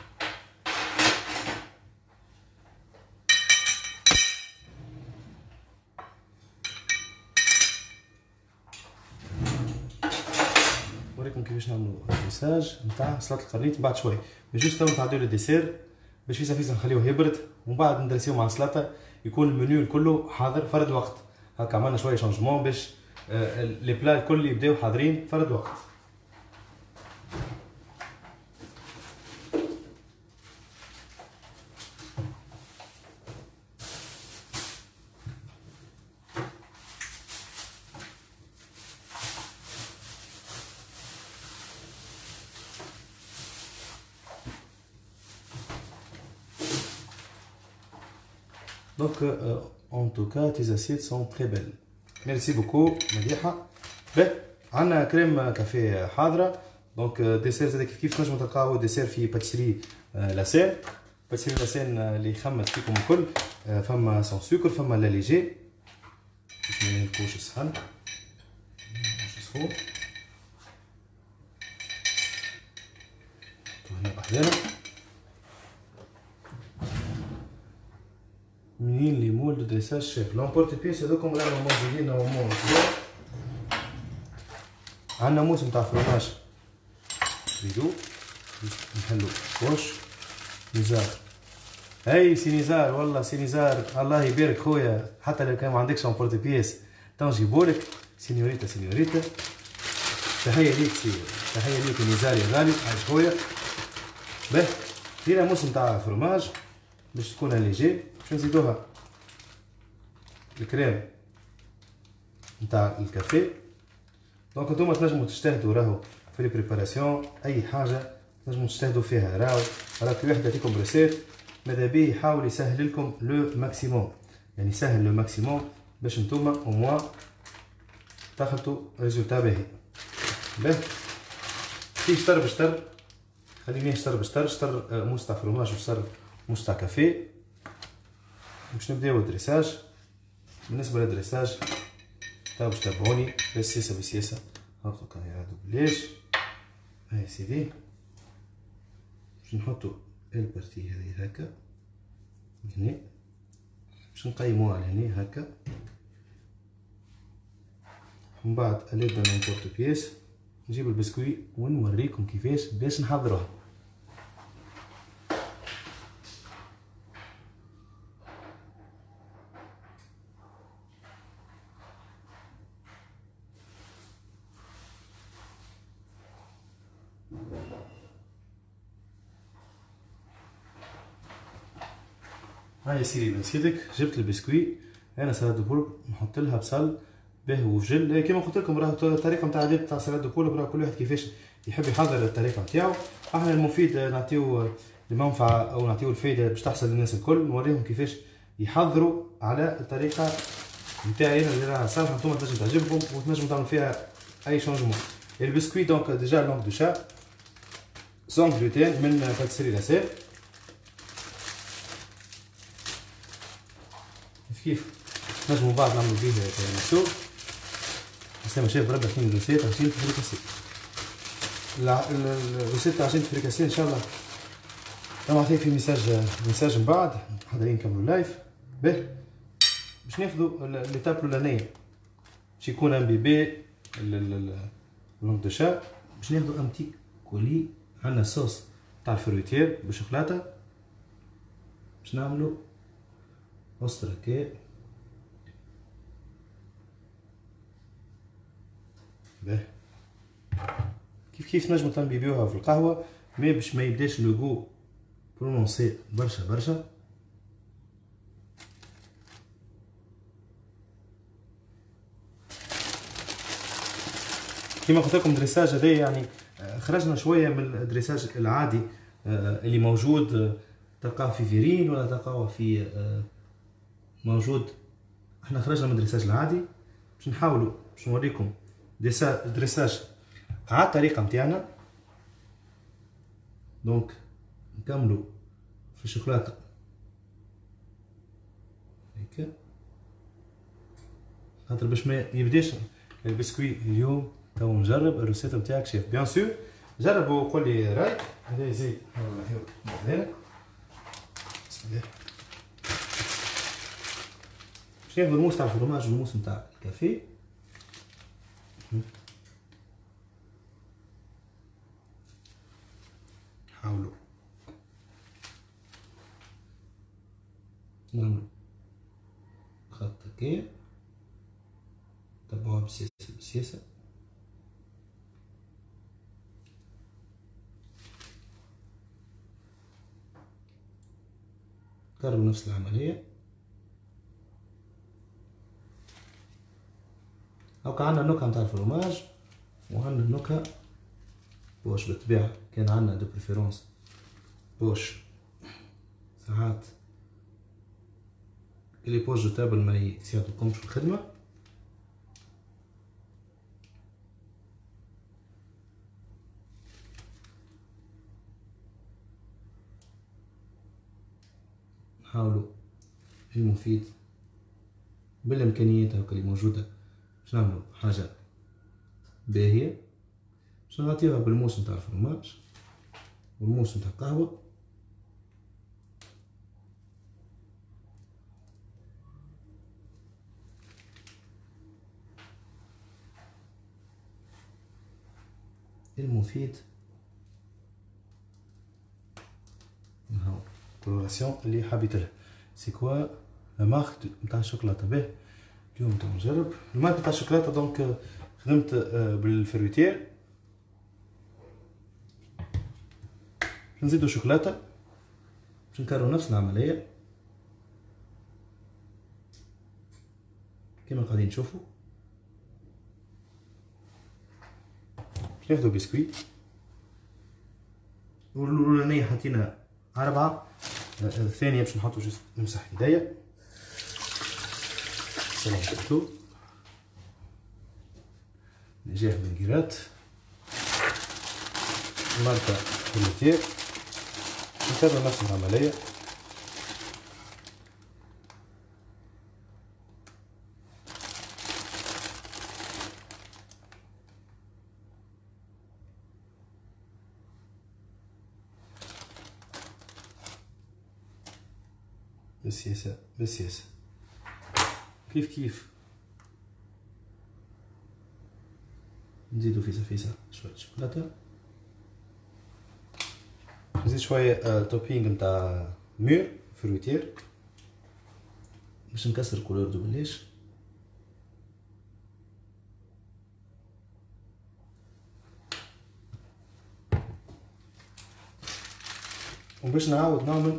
نوريكم كيفاش نعملوا الدريساج نتاع سلطه القرنيط بعد شوي. جوست تو نتعداو للديسير باش فيسا نخليوه يبرد، ومن بعد ندرسيو مع السلطه يكون المنيو كله حاضر فرد وقت. هكا عملنا شويه شونجمون باش لي بلا الكل يبداو حاضرين فرد وقت. Donc, en tout cas, tes assiettes sont très belles. Merci beaucoup, مديحة. باهي عندنا كريم كافيه حاضرة. دونك ديسير زاد كيف تنجموا تلقاو ديسير في باتيسري لاسين. باتيسري لاسين اللي يخمت فيكم الكل، فما سون سكر فما لا ليجي. باش ما يلقوش الصحن باش يصفو. هنا بحذانا منين لي مول دو دريساج شيف. لومبورت بيس هذوكم راهم موجودين نورمالمون. عندنا موس نتاع فرماج ريدو نحلو كوش نزار. هاي سي نزار، والله سي نزار الله يبارك خويا. حتى لو كان ما عندكش لومبورت بيس تو نجيبولك. سينيوريتا تحية ليك تحية ليك نزار يا غالي، عايش خويا. باهي دينا موس نتاع فرماج باش تكون ليجي. باش نزيدوها الكريم نتاع الكافيه. دونك انتوما تنجمو تجتهدوا راهو في لي بريباراسيون، اي حاجه تنجمو تجتهدوا فيها. راهو كل واحد يعطيكم ريسيت، ماذا بيه يحاول يسهل لكم لو ماكسيموم، يعني يسهل لو ماكسيموم باش نتوما او موا تاخذوا ريزولتا باهي. باهي في شطر بشطر، خليني شطر بشطر. شطر موس تاع فرماج وشطر موس تاع كافيه. باش نبداو الدريساج. بالنسبه للدريساج تاو باش تابعوني بسياسه بسياسه. هبطوا كاميرا دوبليج. هاي سيدي باش نحطو البارتي هذه هكا هنا باش نقيموها لهنا هكا. من بعد اليد نيمبورت بيس نجيب البسكوي ونوريكم كيفاش باش نحضروها. هاي سيدي من سيدك جبت البسكوي. انا سلاد بول نحط لها بصل باهي وفجل كيما قلت لكم. راهو الطريقه نتاع عدد تاع سلاد بول راهو كل واحد كيفاش يحب يحضر الطريقه نتاعو. احنا المفيد نعطيو المنفعه او نعطيو الفايده باش تحصل للناس الكل، نوريهم كيفاش يحضروا على الطريقه نتاعي انا اللي راها صالحه. نتوما تنجم تعجبكم وتنجموا تعملوا فيها اي شونجمون. البسكوي دونك ديجا لونغ دو شا سون غلوتين من باتيسري لاسير. كيف نجمو بعض نعملو فيه تيراميسو. اسامه شايف بربي 2 روسيت عجين فريكاسي. الروسيت تاع عجين فريكاسي ان شاء الله راح نعطيه في ميساج من بعد. حاضرين نكملو لايف. باهي باش ناخدو ليتاب الاولانيه باش يكون ان بيبي لونغ دو شا. باش ناخدو ان بتي كولي. عندنا صوص تاع الفرويتير بالشوكولاته، باش نعملو أسطركة باهي. كيف نجمو تنبيبيوها في القهوة، مي باش ما يبداش لو غو برونونسي برشا. كيما قلت لكم دريساج هذا يعني خرجنا شويه من الدريساج العادي اللي موجود تلقاه في فيرين ولا تلقاه في موجود. احنا خرجنا من الدريساج العادي باش نحاولوا باش نوريكم دريساج على الطريقه نتاعنا. دونك نكملوا في الشوكولاته هيك، خاطر باش ما يبداش البسكوي اليوم. تو نجرب الروسيت نتاعك شيف، بيان سور جرب وقول لي رايك. هذا زيت هنا بسم الله. باش ناخذ الموس تاع الفرماج والموس نتاع الكافيه. نحاولوا نعملوا خط هكايا، تبعوها بسياسة. كرروا نفس العملية. هاكا عندنا النكهة نتاع الفرماج وعندنا النكهة بوش بالطبيعة. كان عندنا دو بريفيرونس بوش ساعات اللي بوش دو تابل ما يساعدوكمش في الخدمة. نحاولوا المفيد بالامكانيات هاكا اللي موجودة باش نعملوا حاجة باهية. باش نغطيوها بالموس نتاع الفرماج والموس نتاع القهوة. المفيد نهاو كولوراسيون اللي حبيت لها. سي كوا لا مارك نتاع الشوكولاته. باهي اليوم تو نجرب المارك نتاع الشوكولاته. دونك خدمت بالفرويتير. نزيدو شوكولاته باش نكررو نفس العمليه كيما قاعدين تشوفوا. باش ناخدو بسكويت. الاولانيه حطينا 4، الثانيه باش نحطو جوست نمسح يديا. سلام عليكم. نجاه من جيرات ماركة فرويتير. نكرر نفس العملية. بالسياسة بالسياسة كيف نزيدو فيسا شوية شوكولاتة. نزيد شوية توبينغ نتاع مور فرويتير باش نكسر الكولور دو بلاش. وباش نعاود نعمل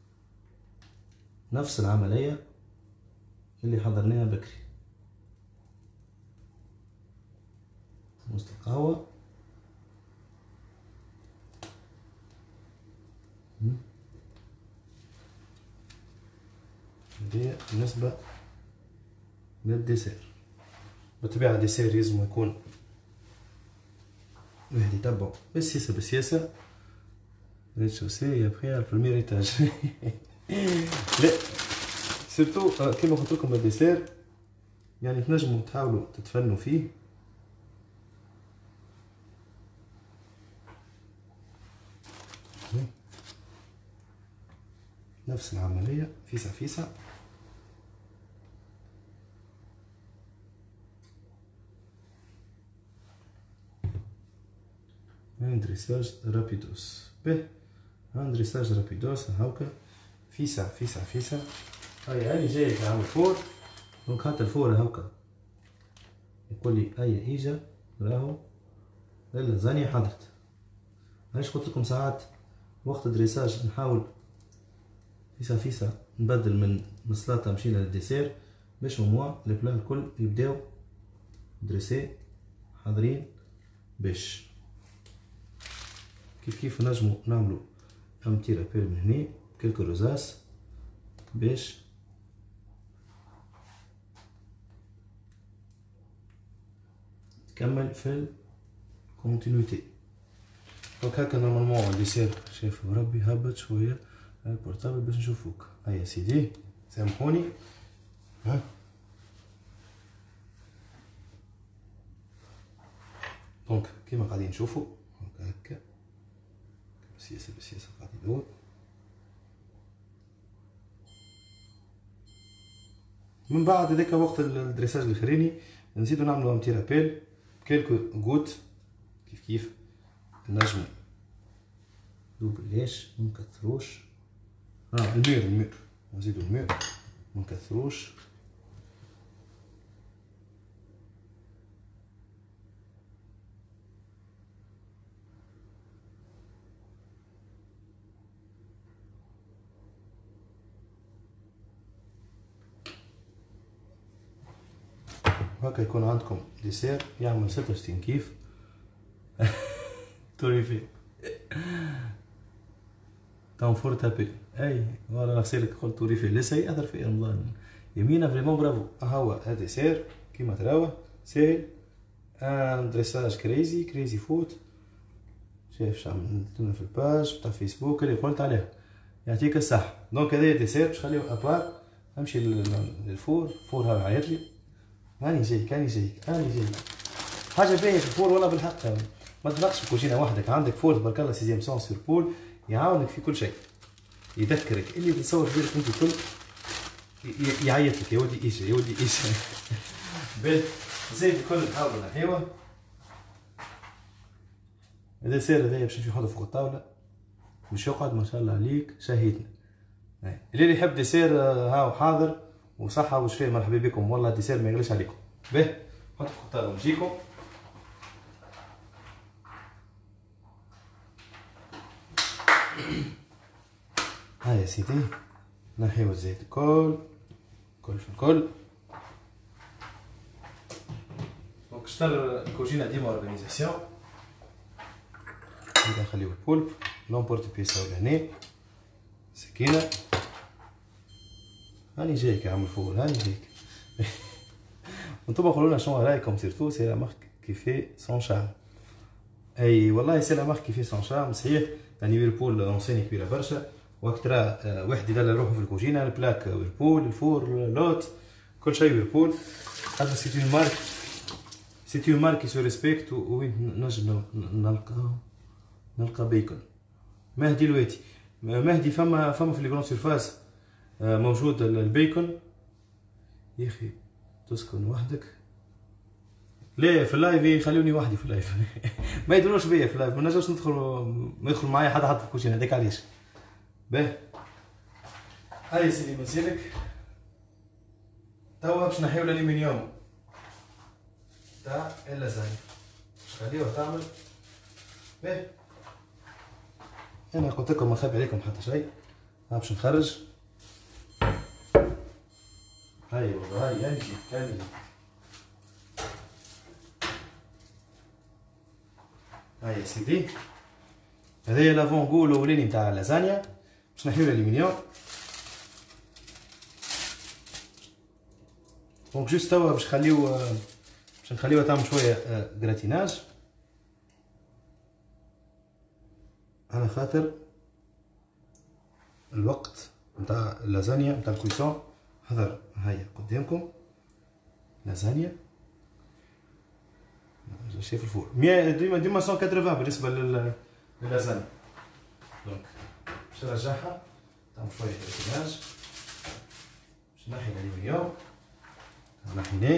نفس العملية اللي حضرناها بكري. موس القهوة دي بالنسبة للديسير. بالطبيعة الديسير لازم يكون واحد يتبعو بالسياسة. ريتشوسي ابخي على البريمير ايتاج. لا سيرتو كيما قلت لكم الديسير يعني تنجموا تحاولوا تتفنوا فيه. نفس العملية فيسا. دريساج رابيدوس. به دريساج رابيدوس هاكا فيسع فيسع فيسع. هاي أنا جايك عامل فور. دونك هات الفور هاكا يقول لي أي إجا راهو اللازانيا حضرت. علاش قلت لكم ساعات وقت دريساج نحاول فيسا فيسا نبدل من السلاطة مشينا للديسير باش موا البلا الكل يبداو دريسي حاضرين باش كيف نجمو نعملو ام تي رابير من هنا كلكو روزاس باش تكمل في الكونتينيتي. دونك هكا نورمالمون الديسير شايف ربي هبط شويه البورتابل باش نشوفوك. هيا سيدي سامحوني. ها دونك كيما قاعدين نشوفوا هكا بسياسه بسياسه قاعد يدور. من بعد هذاك وقت الدريساج الاخراني نزيدو نعملو ام تي رابيل كيلكو غوت كيف نجمو دوبلاش منكثروش. المير نزيدو المير منكثروش. هكا يكون عندكم ديسير يعمل 66 كيف. توريفي تنفور تابي اي والله نغسلك قلت توريفي لسه يأثر في رمضان يمينا فريمون برافو. هو هذا ديسير كيما تراوه ساهل دريساج كريزي فوت. شايف شو عملنا في الباج بتاع فيسبوك اللي قلت عليها يعطيك الصحة. دونك هذايا ديسير باش نخليوه ابار. نمشي للفور فور هاو عيطلي هاني جايك حاجه باهيه في الفور والله بالحق. ما تنقصش في كوجينه وحدك عندك فور تبارك الله سيزيام سونس في البول يعاونك في كل شيء يذكرك اللي تتصور في بالك انت كل يعيط لك يا ودي ايش يا ودي ايش. زي الكل نحاولوا نحيوه. هذا سير هذايا باش نمشي نحطو فوق الطاوله باش يقعد ما شاء الله عليك شهيتنا. اللي يحب ديسير هاو حاضر وصحة وشفاء مرحبا بكم والله الديسير ما يغليش عليكم. به حطوا فوق الطاولة ونجيكم. هاي يا سيدي نحيو الزيت الكل في الكل. دونك شطر الكوجينة ديما اورغانيزاسيون. هذا نخليو البولب لومبورت بيسا لهنا سكينة. هاني جايك يا عم الفول هاني جايك. وانتوما قولولنا شنو رايكم سيرتو سي لا مارك كي في سون شارم. اي والله سي لا مارك كي في سون شارم صحيح. يعني ويربول اونسيني كبيره برشا وقت راه واحد يدلل روحه في الكوجينه البلاك ويربول الفور لوت كل شيء ويربول. هذا سي اون مارك سي اون مارك كي سو ريسبكت. وين نجم نلقى بيكون مهدي الواتي مهدي فما في لي كرون سيرفاس موجود البيكون. يا اخي تسكن وحدك. لا في اللايف يخلوني وحدي في اللايف. ما يدروش بيا في اللايف ما نجمش ندخل ما يدخل معايا حد في الكوشين هذاك علاش. باهي هاي سيدي مسيرك توا باش نحيو الالومنيوم تاع اللازانيا باش نخليوها تعمل. باهي انا قلت لكم ما نخبي عليكم حتى شيء. باش نخرج. هاي والله هاي ينجي كامل. هاي يا سيدي هذايا لافون غو الاولاني نتاع اللازانيا باش نحيو الالومنيوم. دونك جوست توا باش نخليوها تعمل شويه غراتيناج على خاطر الوقت نتاع اللازانيا نتاع الكويسون. حضر هيا قدامكم لازانيا شايف الفور ديما 180 بالنسبه للازانيا. دونك باش نرجعها تعمل شويه غراتيناج باش نحي الالومنيوم نحيناه.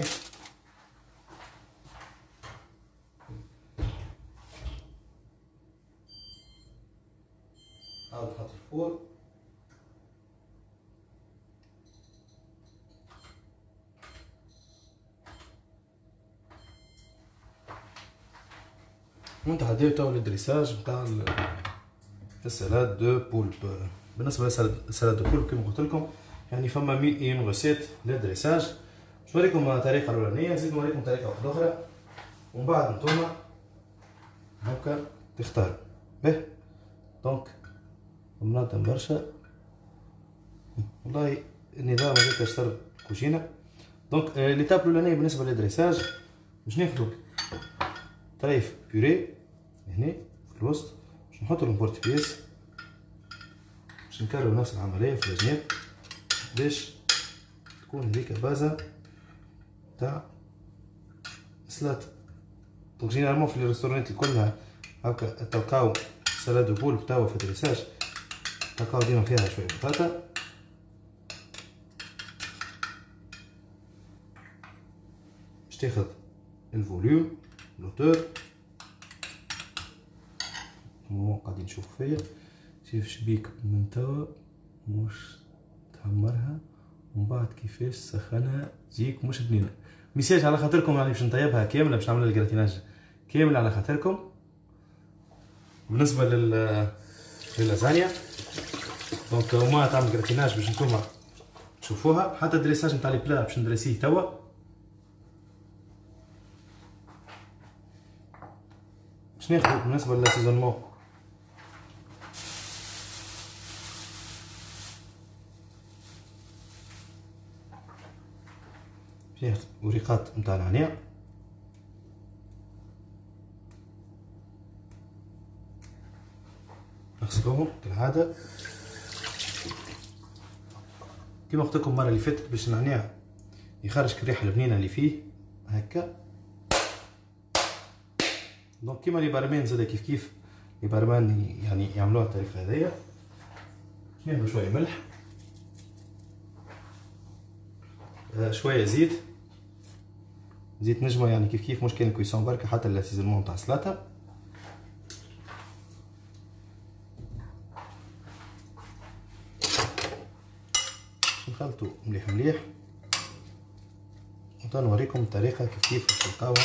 ونتعداو تو الدريساج نتاع السلاد دو بولب. بالنسبه للسلاد دو بولب كيما قلت لكم يعني فما 100 غوسيت للدريساج. باش نوريكم الطريقه الاولانيه، نزيد نوريكم طريقه واحده اخرى ومن بعد نتوما هكا تختاروا. باهي دونك منظم برشا والله النظام هذاك اشترط كوجينه. دونك ليتاب الاولانيه بالنسبه للدريساج باش ناخذوا طريف بيوري هنا في الوسط، باش نحط لهم بورت بيس، باش نكرروا نفس العمليه في الجناب باش تكون هذيك بازا تاع سلطه. دونك جينيرالمون في الريستورانات كلها هكا تلقاو سلاد بول توا في الدريساج تلقاو ديما فيها شويه بطاطا، باش تاخذ الفوليوم لوتور. قاعدين نشوفوا فيا شوف شبيك من توا مش تحمرها ومن بعد كيفاش سخنها تجيك مش بنينه. ميساج على خاطركم يعني باش نطيبها كامله، باش نعمل الجراتيناج كامل على خاطركم. بالنسبه للازانيا دونك وما تعمل جراتيناج باش نتوما تشوفوها. حتى الدريساج نتاع لي بلا باش ندريسيه توا. باش ناخذ بالنسبه للاسيزونمون فيه وريقات نتاع النعناع، نغسلوهم كالعادة كيما قلت لكم المرة اللي فاتت باش النعناع يخرج الريحة البنينة اللي فيه هكا. دونك كيما لي بارمان زادا كيف لي بارمان يعني يعملوها الطريقة هذيا. ناخدو شوية ملح، شوية زيت نجمة يعني كيف مش كاين كويسون بركة، حتى الاسيزونمون تاع السلطة. نخلطو مليح ونوريكم الطريقة كيف تلقاوها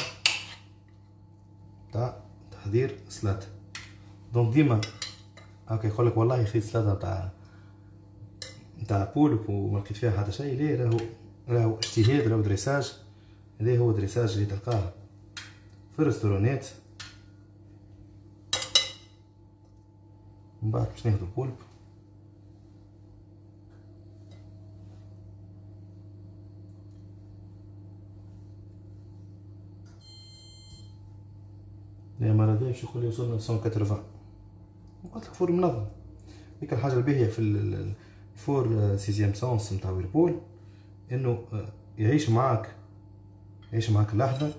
تاع تحضير السلطة. دونك ديما هاكا يقولك والله خذيت سلطة نتاع بولب وما لقيت فيها حتى شيء. ليه؟ راهو اجتهاد، راهو دريساج. هذا هو دريساج اللي تلقاه في الريستورانات. من بعد باش ناخدو البولب المرة هذيا باش يقول لي وصلنا 180. قلت لك فور منظم. ديك الحاجة الباهية في الفور سيزيام سونس نتاع ويربول انه يعيش معاك اللحظة.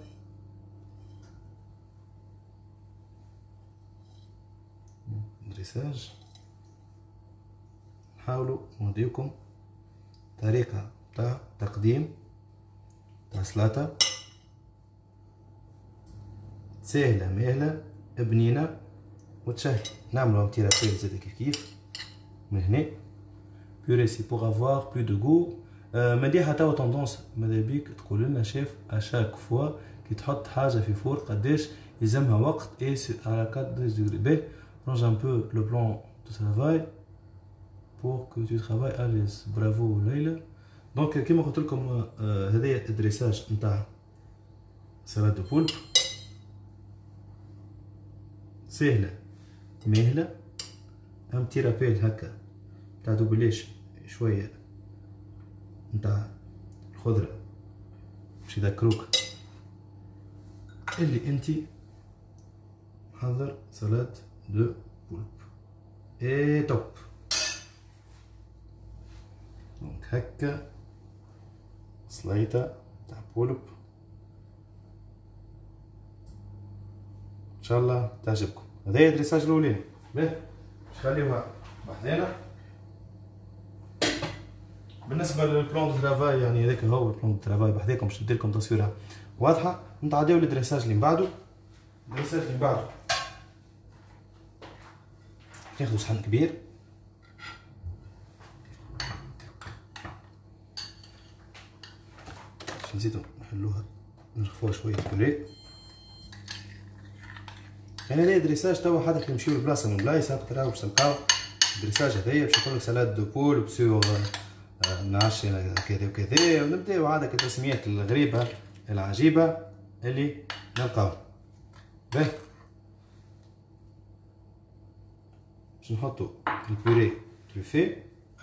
دريساج نحاولوا نوديكم طريقة تاع تقديم تاع سلطة سهلة ماهلة بنينة وتشهي. نعملو بتي رابيل زادا كيف من هنا بيوري سي بوغ افوار بلو دو غو. مليحة توا طوندونس ماذا بيك تقول لنا شيف اشاك فوا كي تحط حاجة في فور قداش يلزمها وقت اي على 4 ديغري. باهي رونج ان بو لو بلان دو ترافاي بور كو تو ترافاي اليز. برافو ليلى. دونك كيما قلت لكم هذايا الدريساج نتاع سلاد دو بولب سهلة ماهلة. ام تي رابيل هكا تاع دوبلاش شوية نتاع الخضرة باش يذكروك اللي انتي محضر سلاد دو بولب. اي توب. دونك هكا سليطة تاع بولب ان شاء الله تعجبكم. هذايا الدريساج الاولاني. باهي باش نخليوها بحذانا. بالنسبه للبلان دو ترافاي يعني هذاك هو البلان دو ترافاي بحذاكم باش ندير لكم تصويره واضحه. نتعداو للدريساج اللي من بعده. الدريساج اللي من بعده ناخذ صحن كبير باش نزيدو نحلوها نرخفوها شويه بوري. انا لي دريساج توا حتى كي نمشيو لبلاصه من بلايص راهو باش تلقاو الدريساج هذايا باش يكون سالاد دو بول بسور نعرفش كذا وكذا، ونبداو عاد التسميات الغريبه العجيبه اللي نلقاوها. باهي باش نحطو البوري تروفي،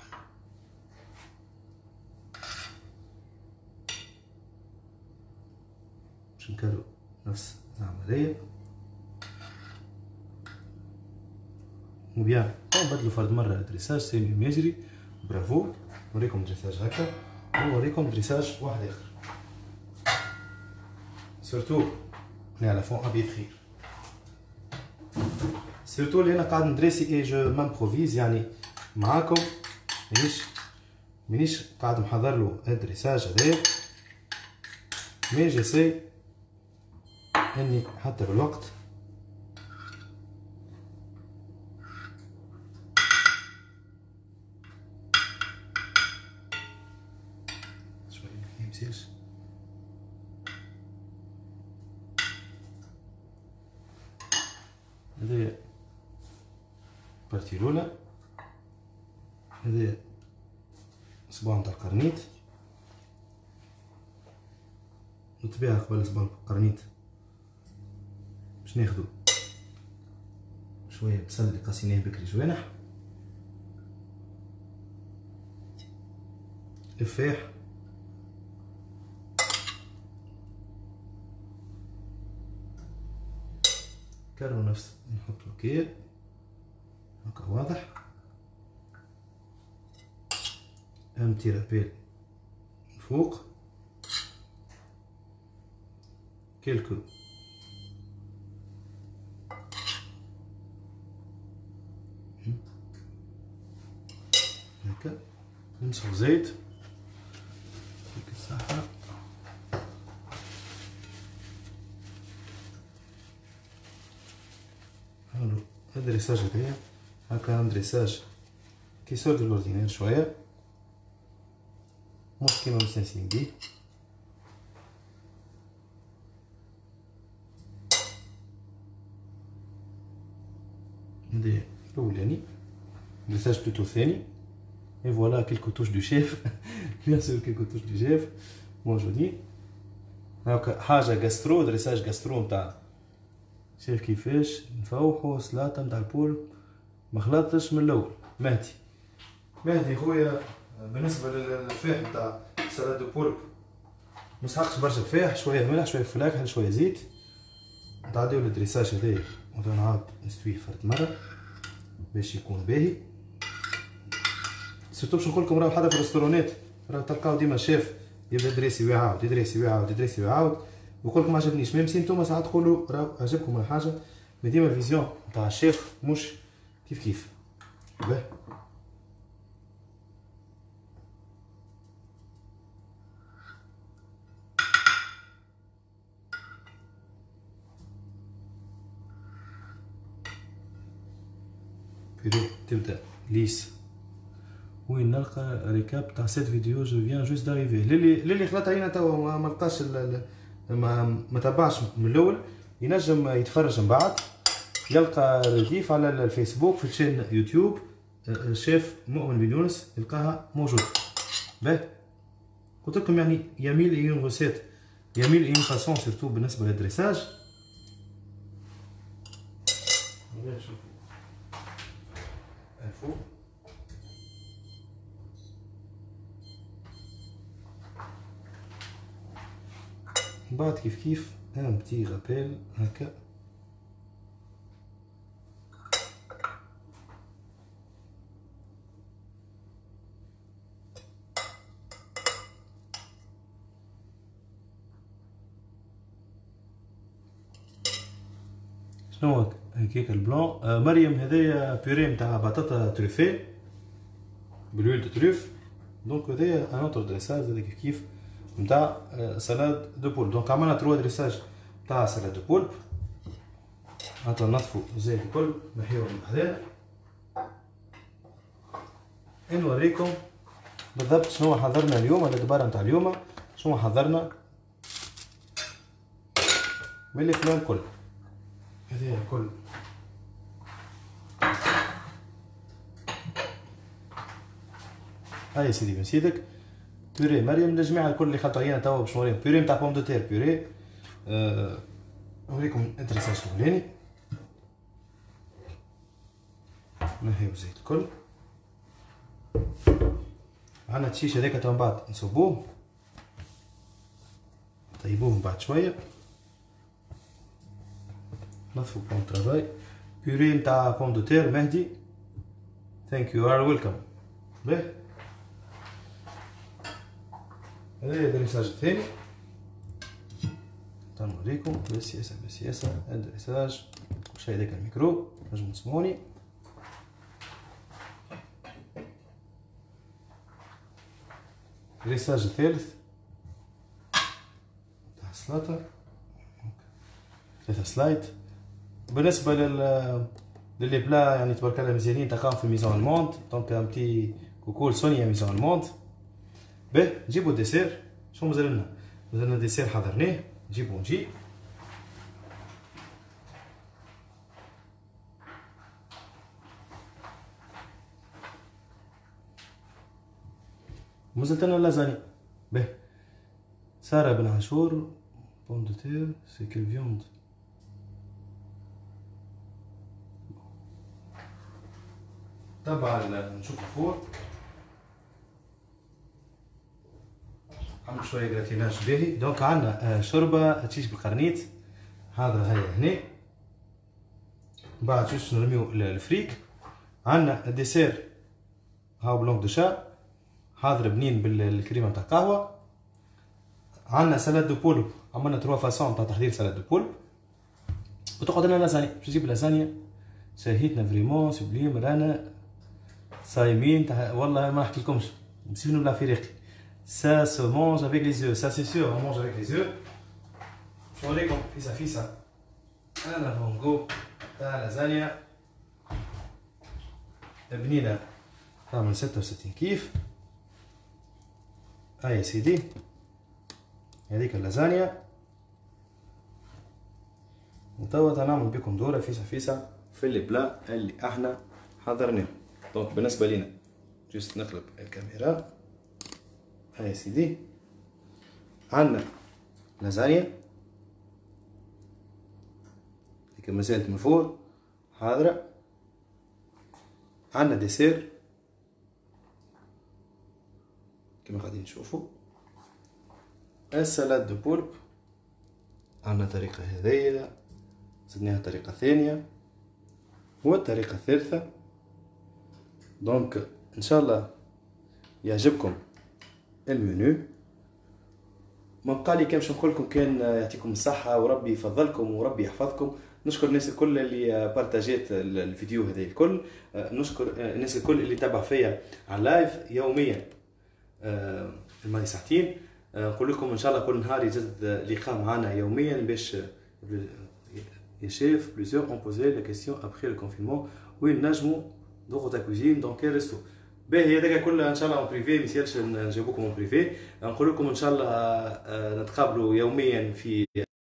باش نكررو نفس العملية وبيان نبدلو فرد مرة دريساج سامي ميجري. برافو، نوريكم دريساج هكا ونوريكم دريساج واحد اخر سورتو اللي على فون ابيض خير، سورتو اللي انا قاعد ندريسي اي جو مامبروفيز يعني معاكم، مانيش قاعد محضر له الدريساج هذايا، مي جيسي اني حتى بالوقت شويه ما يمسيش هذايا بارتي الاولى، هذايا صباع نتاع القرنيط، بالطبيعة قبل صباع القرنيط باش ناخدو شوية بصل اللي قاسيناه بكري جوانح، تفاح، كارو نفس نحطو هكايا هكا واضح، امتي رابيل فوق، كيلكو هكا نمسحو زيت ديك الصحة. هادو الدريساج هذايا هكا دريساج كيسور ديال الاوردينير شوية مش كيما مستانسين بيه، ندير الاولاني دريساج بلوتو ثاني، اي فوالا كيلكو توش دو شيف بيان سور كيلكو توش دو شيف موجودين. هاكا حاجة جاسترو، دريساج جاسترو نتاع شايف كيفاش نفوحو سلاطة نتاع البول ما خلطتش من الاول. مهدي خويا بالنسبة للفاح نتاع سلاد دو بول مسحقش برشا فاح، شوية ملح شوية فلاكة شوية زيت، نتعديو للدريساج هذايا ونعاود نستويه فرد مرة باش يكون باهي. سيرتو باش نقولكم راهو حتى في الريستورونات راهو تلقاو ديما شيف يبدا يدريسي ويعاود يدريسي ويعاود يدريسي ويعاود ويقولكم ما عجبنيش، ميم سي نتوما ساعات تقولوا راهو عجبكم الحاجة، مي ديما الفيزيون نتاع الشيف مش كيف. باه بيرو تبدا ليس. وين نلقى ريكاب تاع سيت فيديو جو فيان جوست داريفي، للي خلط علينا توا ما لقاش ما تبعش من الاول ينجم يتفرج من بعد يلقى الريديف على الفيسبوك في الشين يوتيوب شيف مؤمن بن يونس يلقاها موجود. باهي قلت لكم يعني يميل ايون غوسيت يميل ايون فاسون سيرتو بالنسبه للدريساج. الفوق بعد كيف ان بتي غابيل هكا شنو هكاك البلون. مريم هذايا بيوري نتاع بطاطا تروفي بالويل دو تروف، دونك هذايا ان اوتر دريساج هذا كيف نتاع سلاد دو بولب. دونك عملنا 3 دريساج نتاع سلاد دو بولب. هانتو نظفو الزيت الكل نحيوه من بعدين نوريكم بالضبط شنو حضرنا اليوم، الدبارة نتاع اليوم شنو حضرنا من الكلام كل هذا الكل هاي سيدي من سيدك بيوري مريم للجماعه الكل اللي خلطوا علينا توا باش نوريهم بيوري نتاع بوم دو تير بيوري. نوريكم الدريساج الاولاني. نحيو الزيت الكل. عندنا التشيش هذاك توا من بعد نصبوه نطيبوه من بعد شويه. نضفو بون ترافاي. بيوري نتاع بوم دو تير مهدي. ثانك يو ار ويلكم. باهي هذا الدريساج الثاني. نوريكم بالسياسة بالسياسة الدريساج كل شيء. هذاك الميكرو نجمو تسمعوني. الدريساج الثالث تاع السلطة 3 سلايد. بالنسبة للي بلا يعني تبارك الله مزيانين تلقاهم في ميزون الموند. دونك ان بتي كوكو سونيا ميزون الموند. باهي نجيبو الديسير. شنو مازالنا؟ مازالنا ديسير حضرناه نجيبو ونجي. مازالت لنا لازانيا. باهي سارة بن عاشور بوم دو تير سي كيل فيوند. طبعا نشوف الفور عملوا شويه جراتيناج باهي. دونك عندنا شوربه تشيش بالقرنيط حاضره هيا هنا. بعد جوست نرميو الفريك. عندنا الديسير هاو بلونك دو شا حاضر بنين بالكريمه تاع القهوه. عندنا سلاد دو بولب. عملنا 3 فاسون تاع تحضير سلاد دو بولب. وتقعد لنا لازانيا. باش نجيب لازانيا شهيتنا فريمون سبليم رانا صايمين والله ما نحكي لكمش مسيبنا بلا فريقي. Ça se mange avec les œufs, ça c'est sûr, on mange avec les œufs. Je vous dis فيسا فيسا انا فونغو تاع لازانيا بنينه تعمل 66 كيف. هاي يا سيدي هذيك اللازانيا. وتوا تنعمل بكم دوره فيسا فيسا في البلا اللي احنا حضرناه. دونك بالنسبه لينا جست نقلب الكاميرا. هاي يا سيدي عندنا لازانيا هيك مازالت من فوق حاضرة. عندنا ديسير كما قاعدين نشوفوا. السلاد دو بولب عندنا طريقة هذيا زدناها طريقة ثانية والطريقة الثالثة. دونك ان شاء الله يعجبكم المنيو. ما بقى لي كان باش نقول لكم كان يعطيكم الصحة وربي يفضلكم وربي يحفظكم. نشكر الناس الكل اللي بارتاجيت الفيديو هذا الكل. نشكر الناس الكل اللي تابع فيا على اللايف يوميا الماضي ساعتين. نقول لكم ان شاء الله كل نهار يجدد لقاء معنا يوميا باش يا شيف بليزيور اون بوزي لا كيسيون ابخي لو كونفينمون وين نجموا ضغط كوزين دونك ريستو. باهي هذاك كله ان شاء الله اون بريفي ما يسالش نجاوبكم اون بريفي. نقول لكم ان شاء الله نتقابلوا يوميا في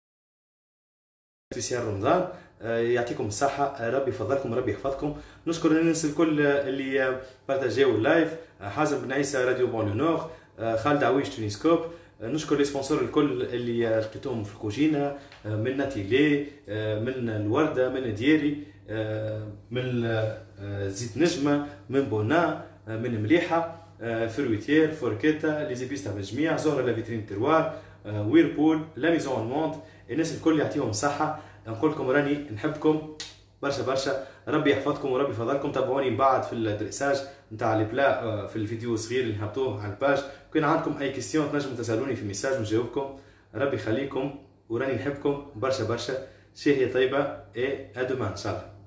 شهر رمضان. يعطيكم الصحة ربي يفضلكم ربي يحفظكم. نشكر الناس الكل اللي بارتاجيو اللايف. حازم بن عيسى راديو بون لو نور. خالد عويش تونيسكوب. نشكر لي سبونسور الكل اللي لقيتوهم في الكوجينة من ناتيلي من الوردة من دياري من زيت نجمة من بونا من مليحة فرويتير فوركيتا لي زيبيس تاع الجميع زهرة لا فيترين تيروار ويربول لا ميزون الموند. الناس الكل يعطيهم الصحة. نقول لكم راني نحبكم برشا برشا. ربي يحفظكم وربي يفضلكم. تابعوني من بعد في الدريساج نتاع لي بلا في الفيديو الصغير اللي نحطوه على الباج. كان عندكم اي كيستيون تنجموا تسالوني في ميساج ونجاوبكم. ربي يخليكم وراني نحبكم برشا برشا. شهية طيبة. ادوما ان شاء الله.